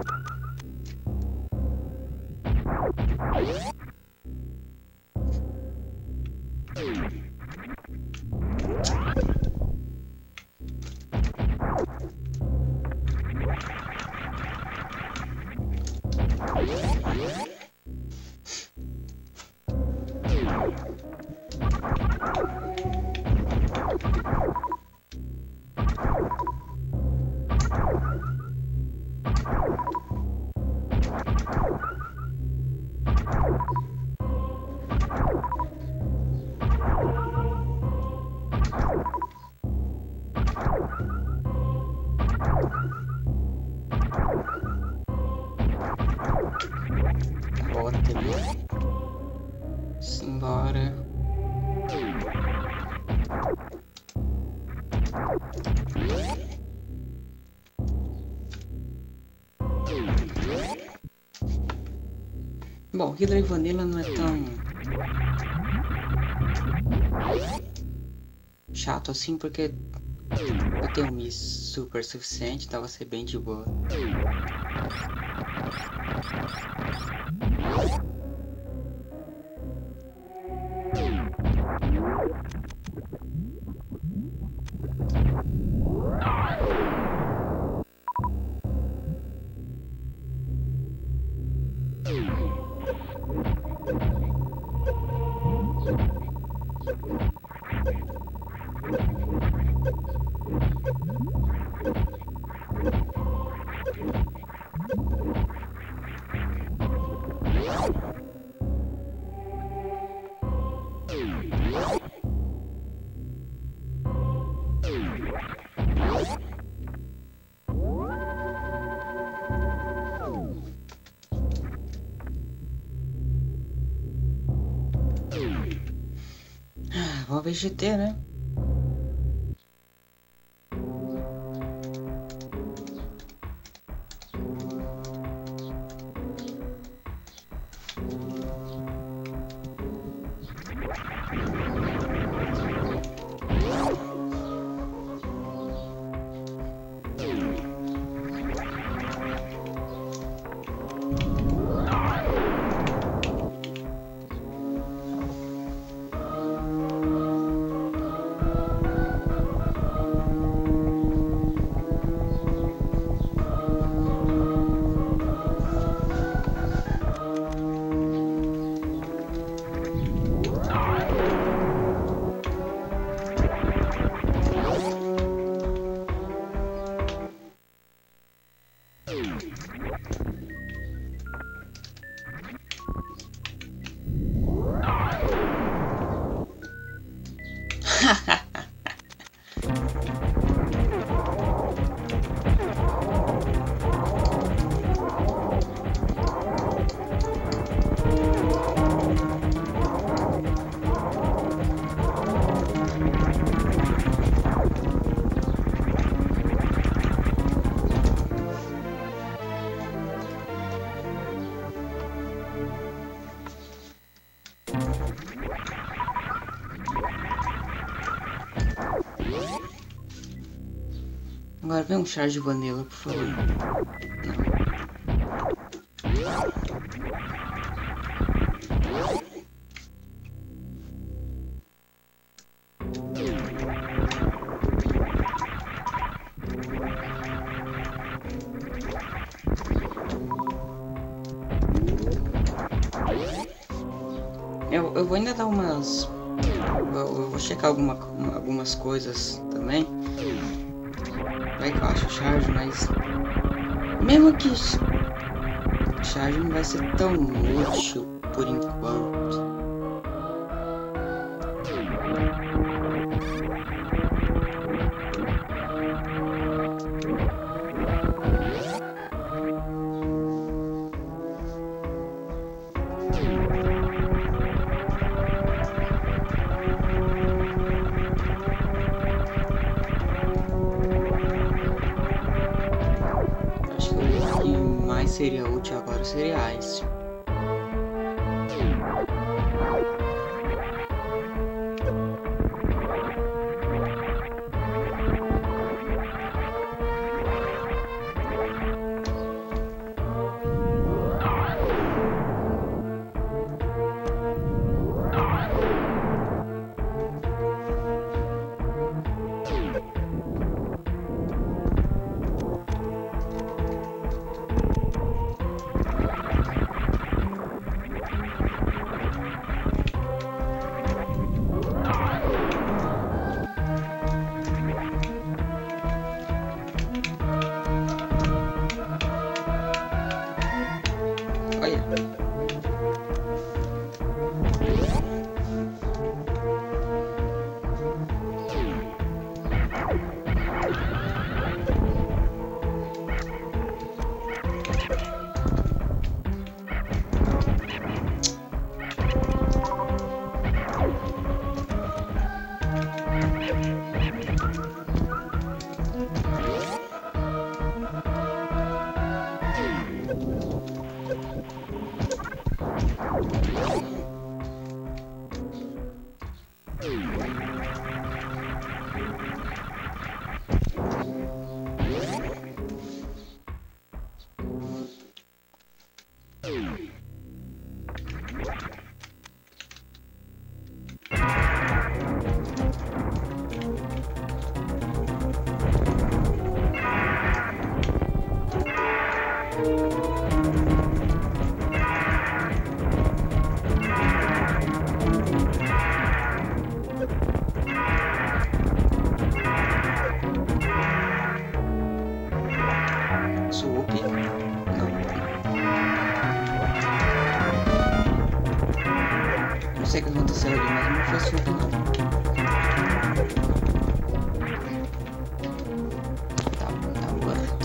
Simbora. Bom, Hydra e Vanilla não é tão chato assim, porque eu tenho um miss super suficiente, então vai ser bem de boa. Vamos ver GT, né? Agora vem um chá de vanilla, por favor. Não. Eu vou ainda dar umas... Eu vou checar algumas coisas também. Vai que eu acho charge, mas mesmo que charge não vai ser tão útil por enquanto. Seria útil agora seria Ice. Não sei o que aconteceu ali, mas não foi super não. Tá morto.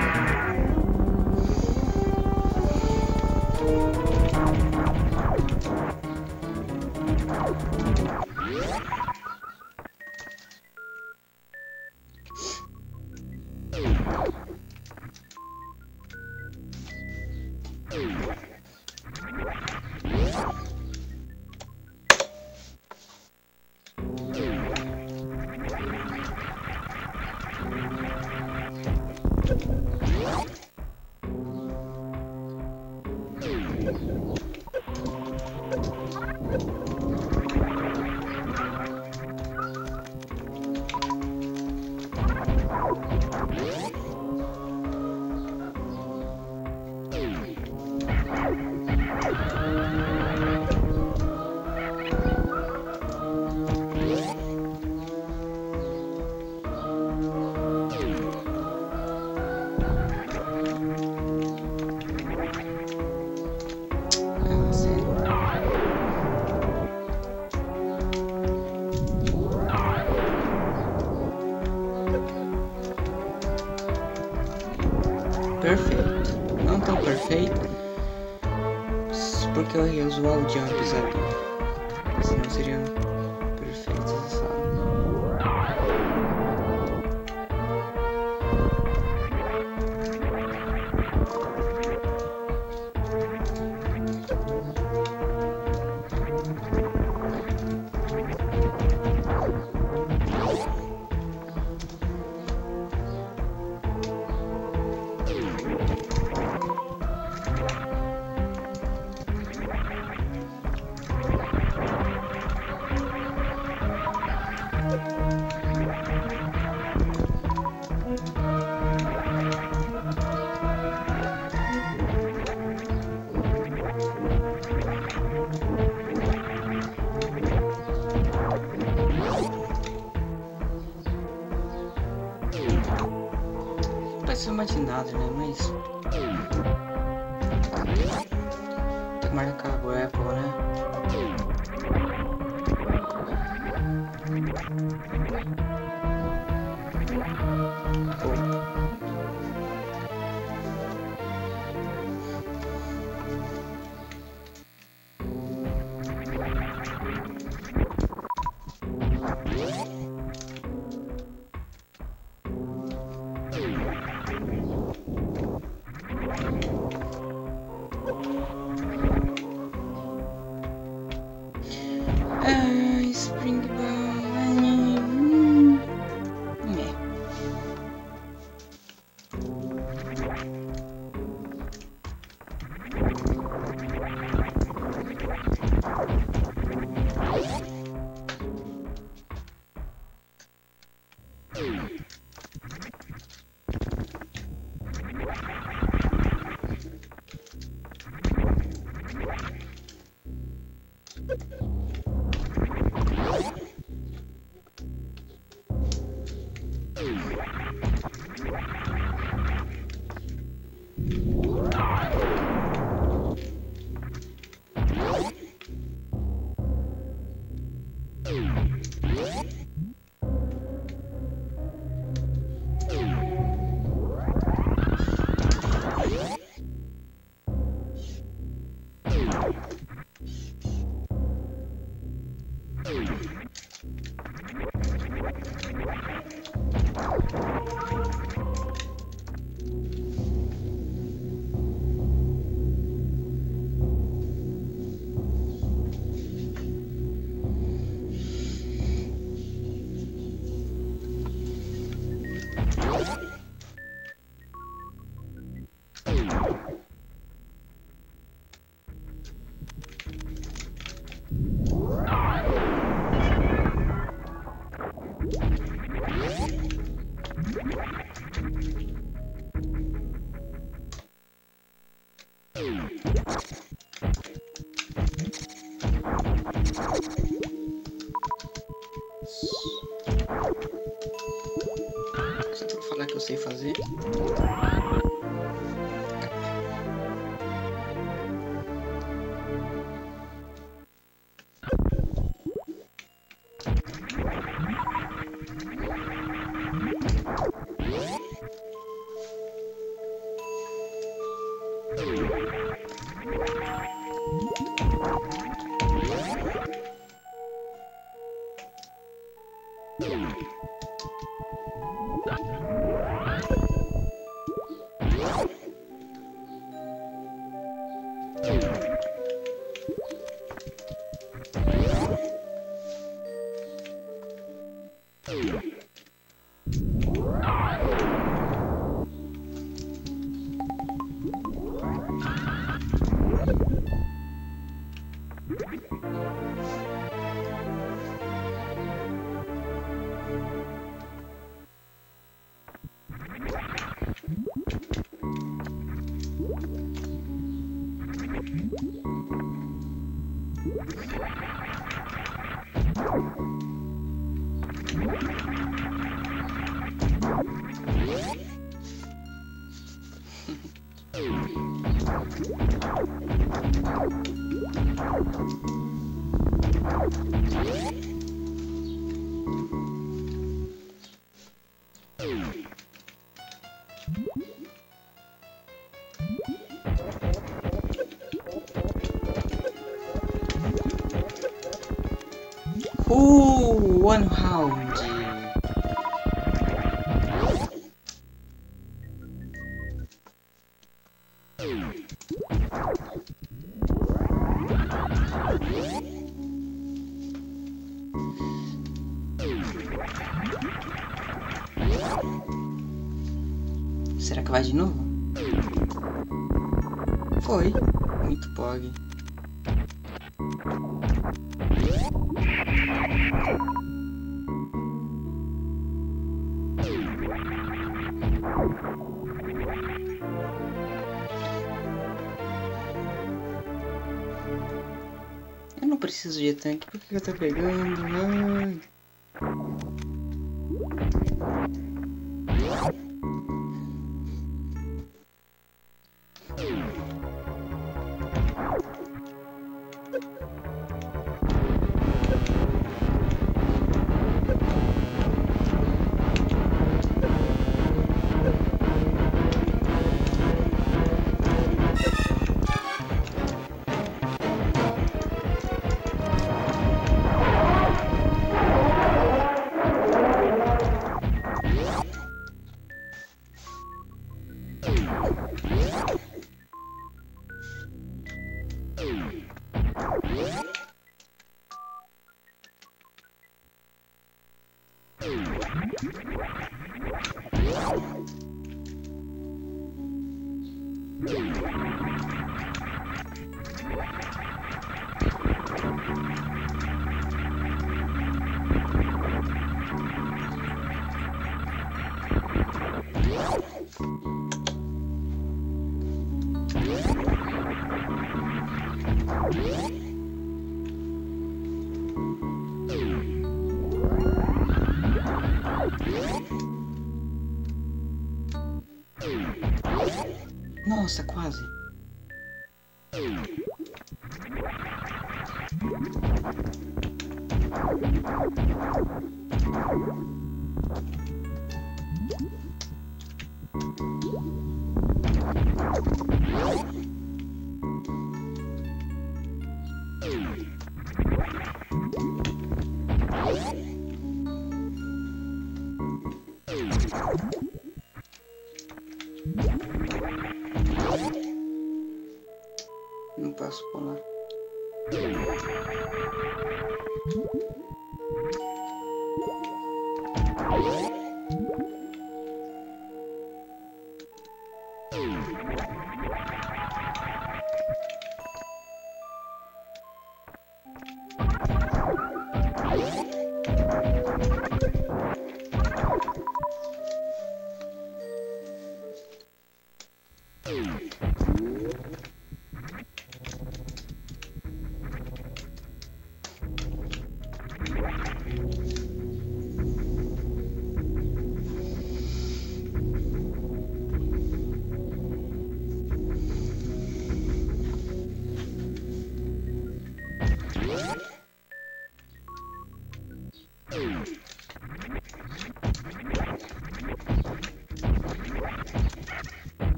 Perfeito. Não tão perfeito, porque eu ia usar o jumps ali. Senão seria perfeito essa sala. nada, né? Mas... tem que marcar o Apple, né? Spring Ball. Se eu falar que eu sei fazer. One round. Será que vai de novo? Foi. Muito pog. Eu não preciso de tanque, por que eu tô pegando? Ai. Nossa, quase. Não posso pular.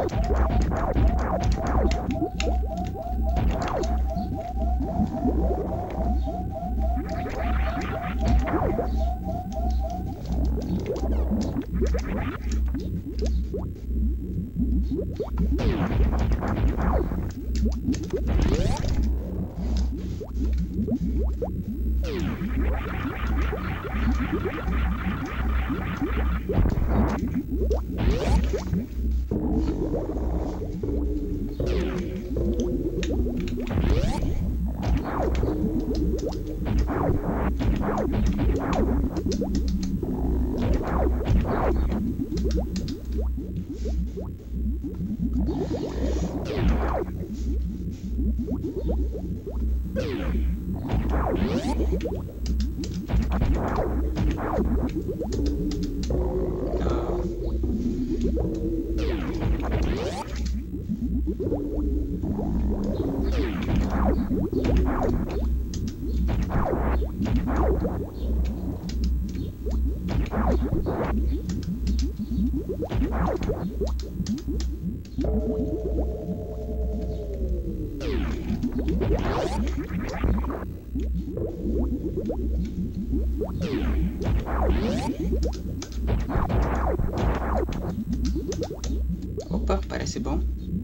Opa, parece bom.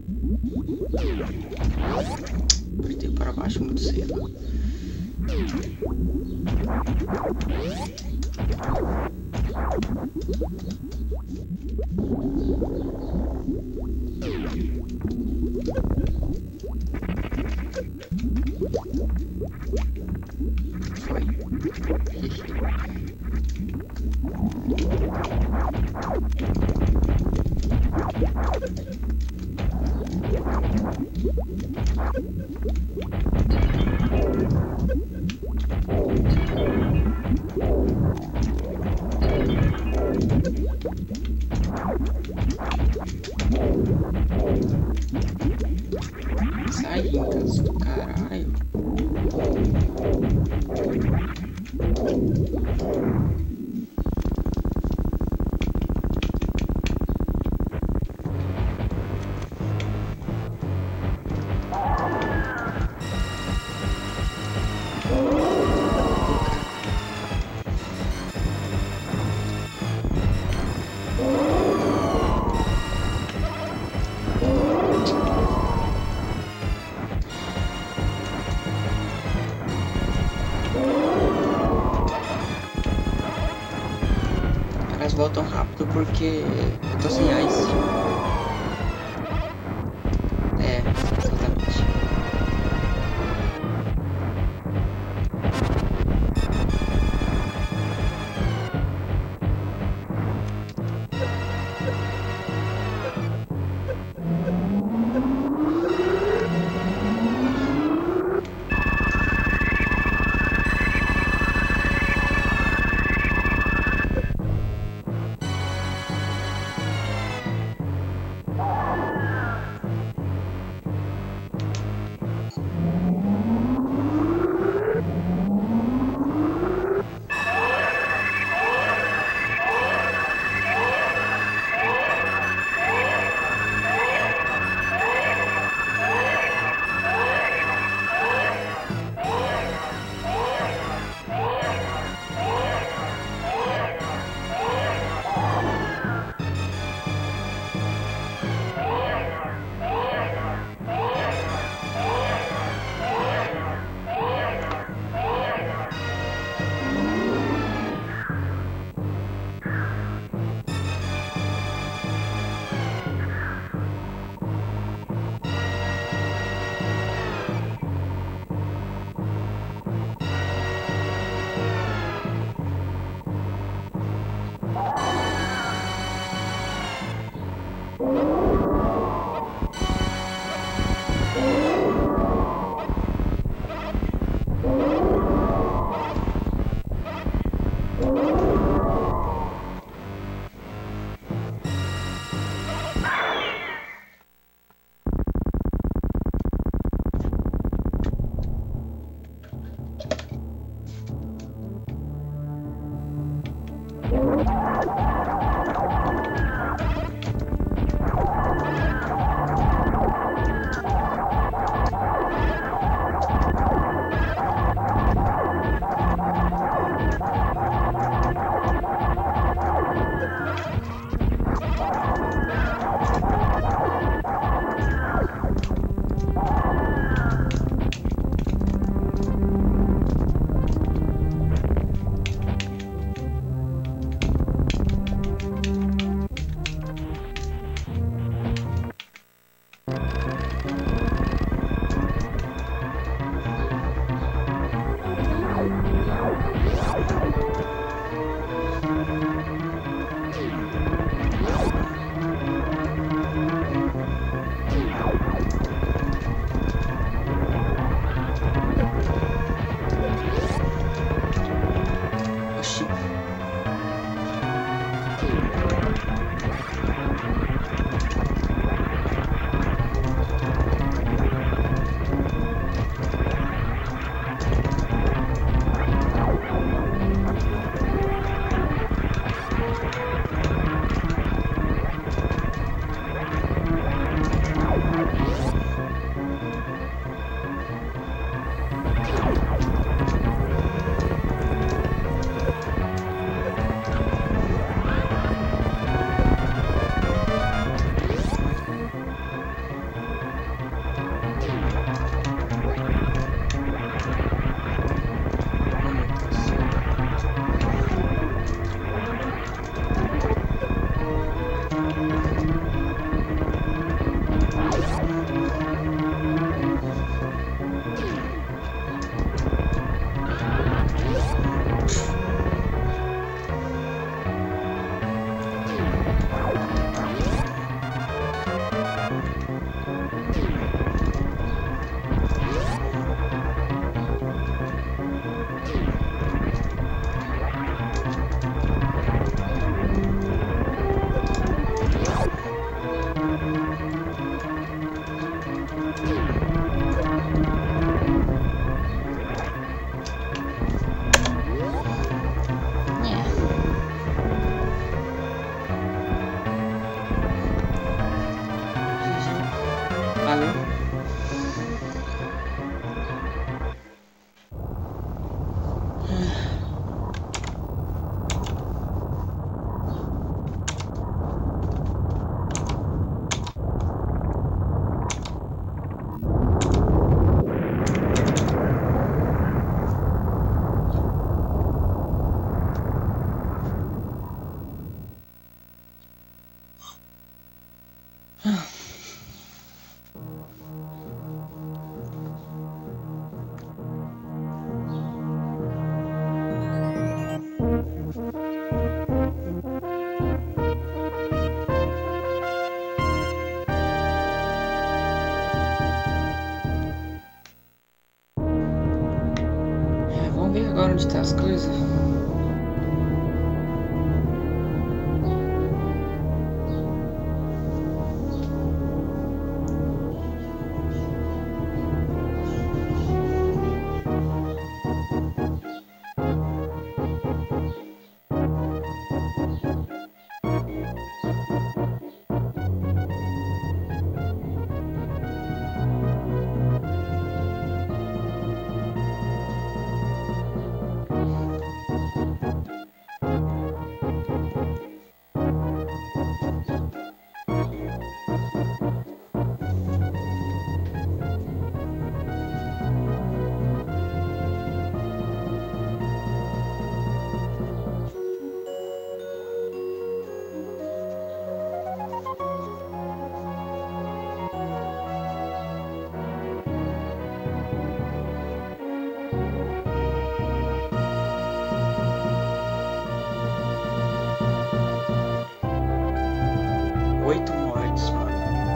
Apertei para baixo muito cedo. Foi. Sai, Incas do caralho. Elas voltam rápido porque eu tô sem ice. É, exatamente. Vamos ver agora onde tá as coisas. Oito mortes, mano.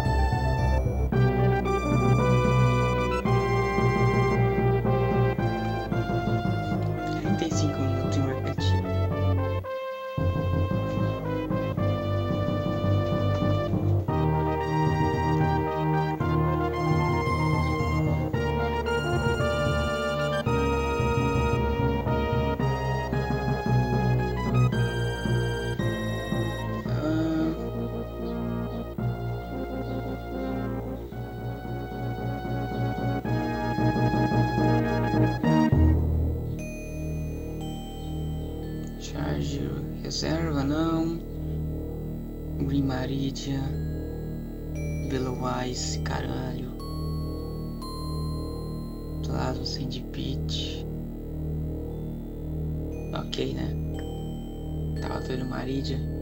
Trinta e 35 minutos em marketing. Charge reserva não. Green Maridia. Veloice, caralho. Plasma Sandy Pit. Ok, né? Tava doido Maridia.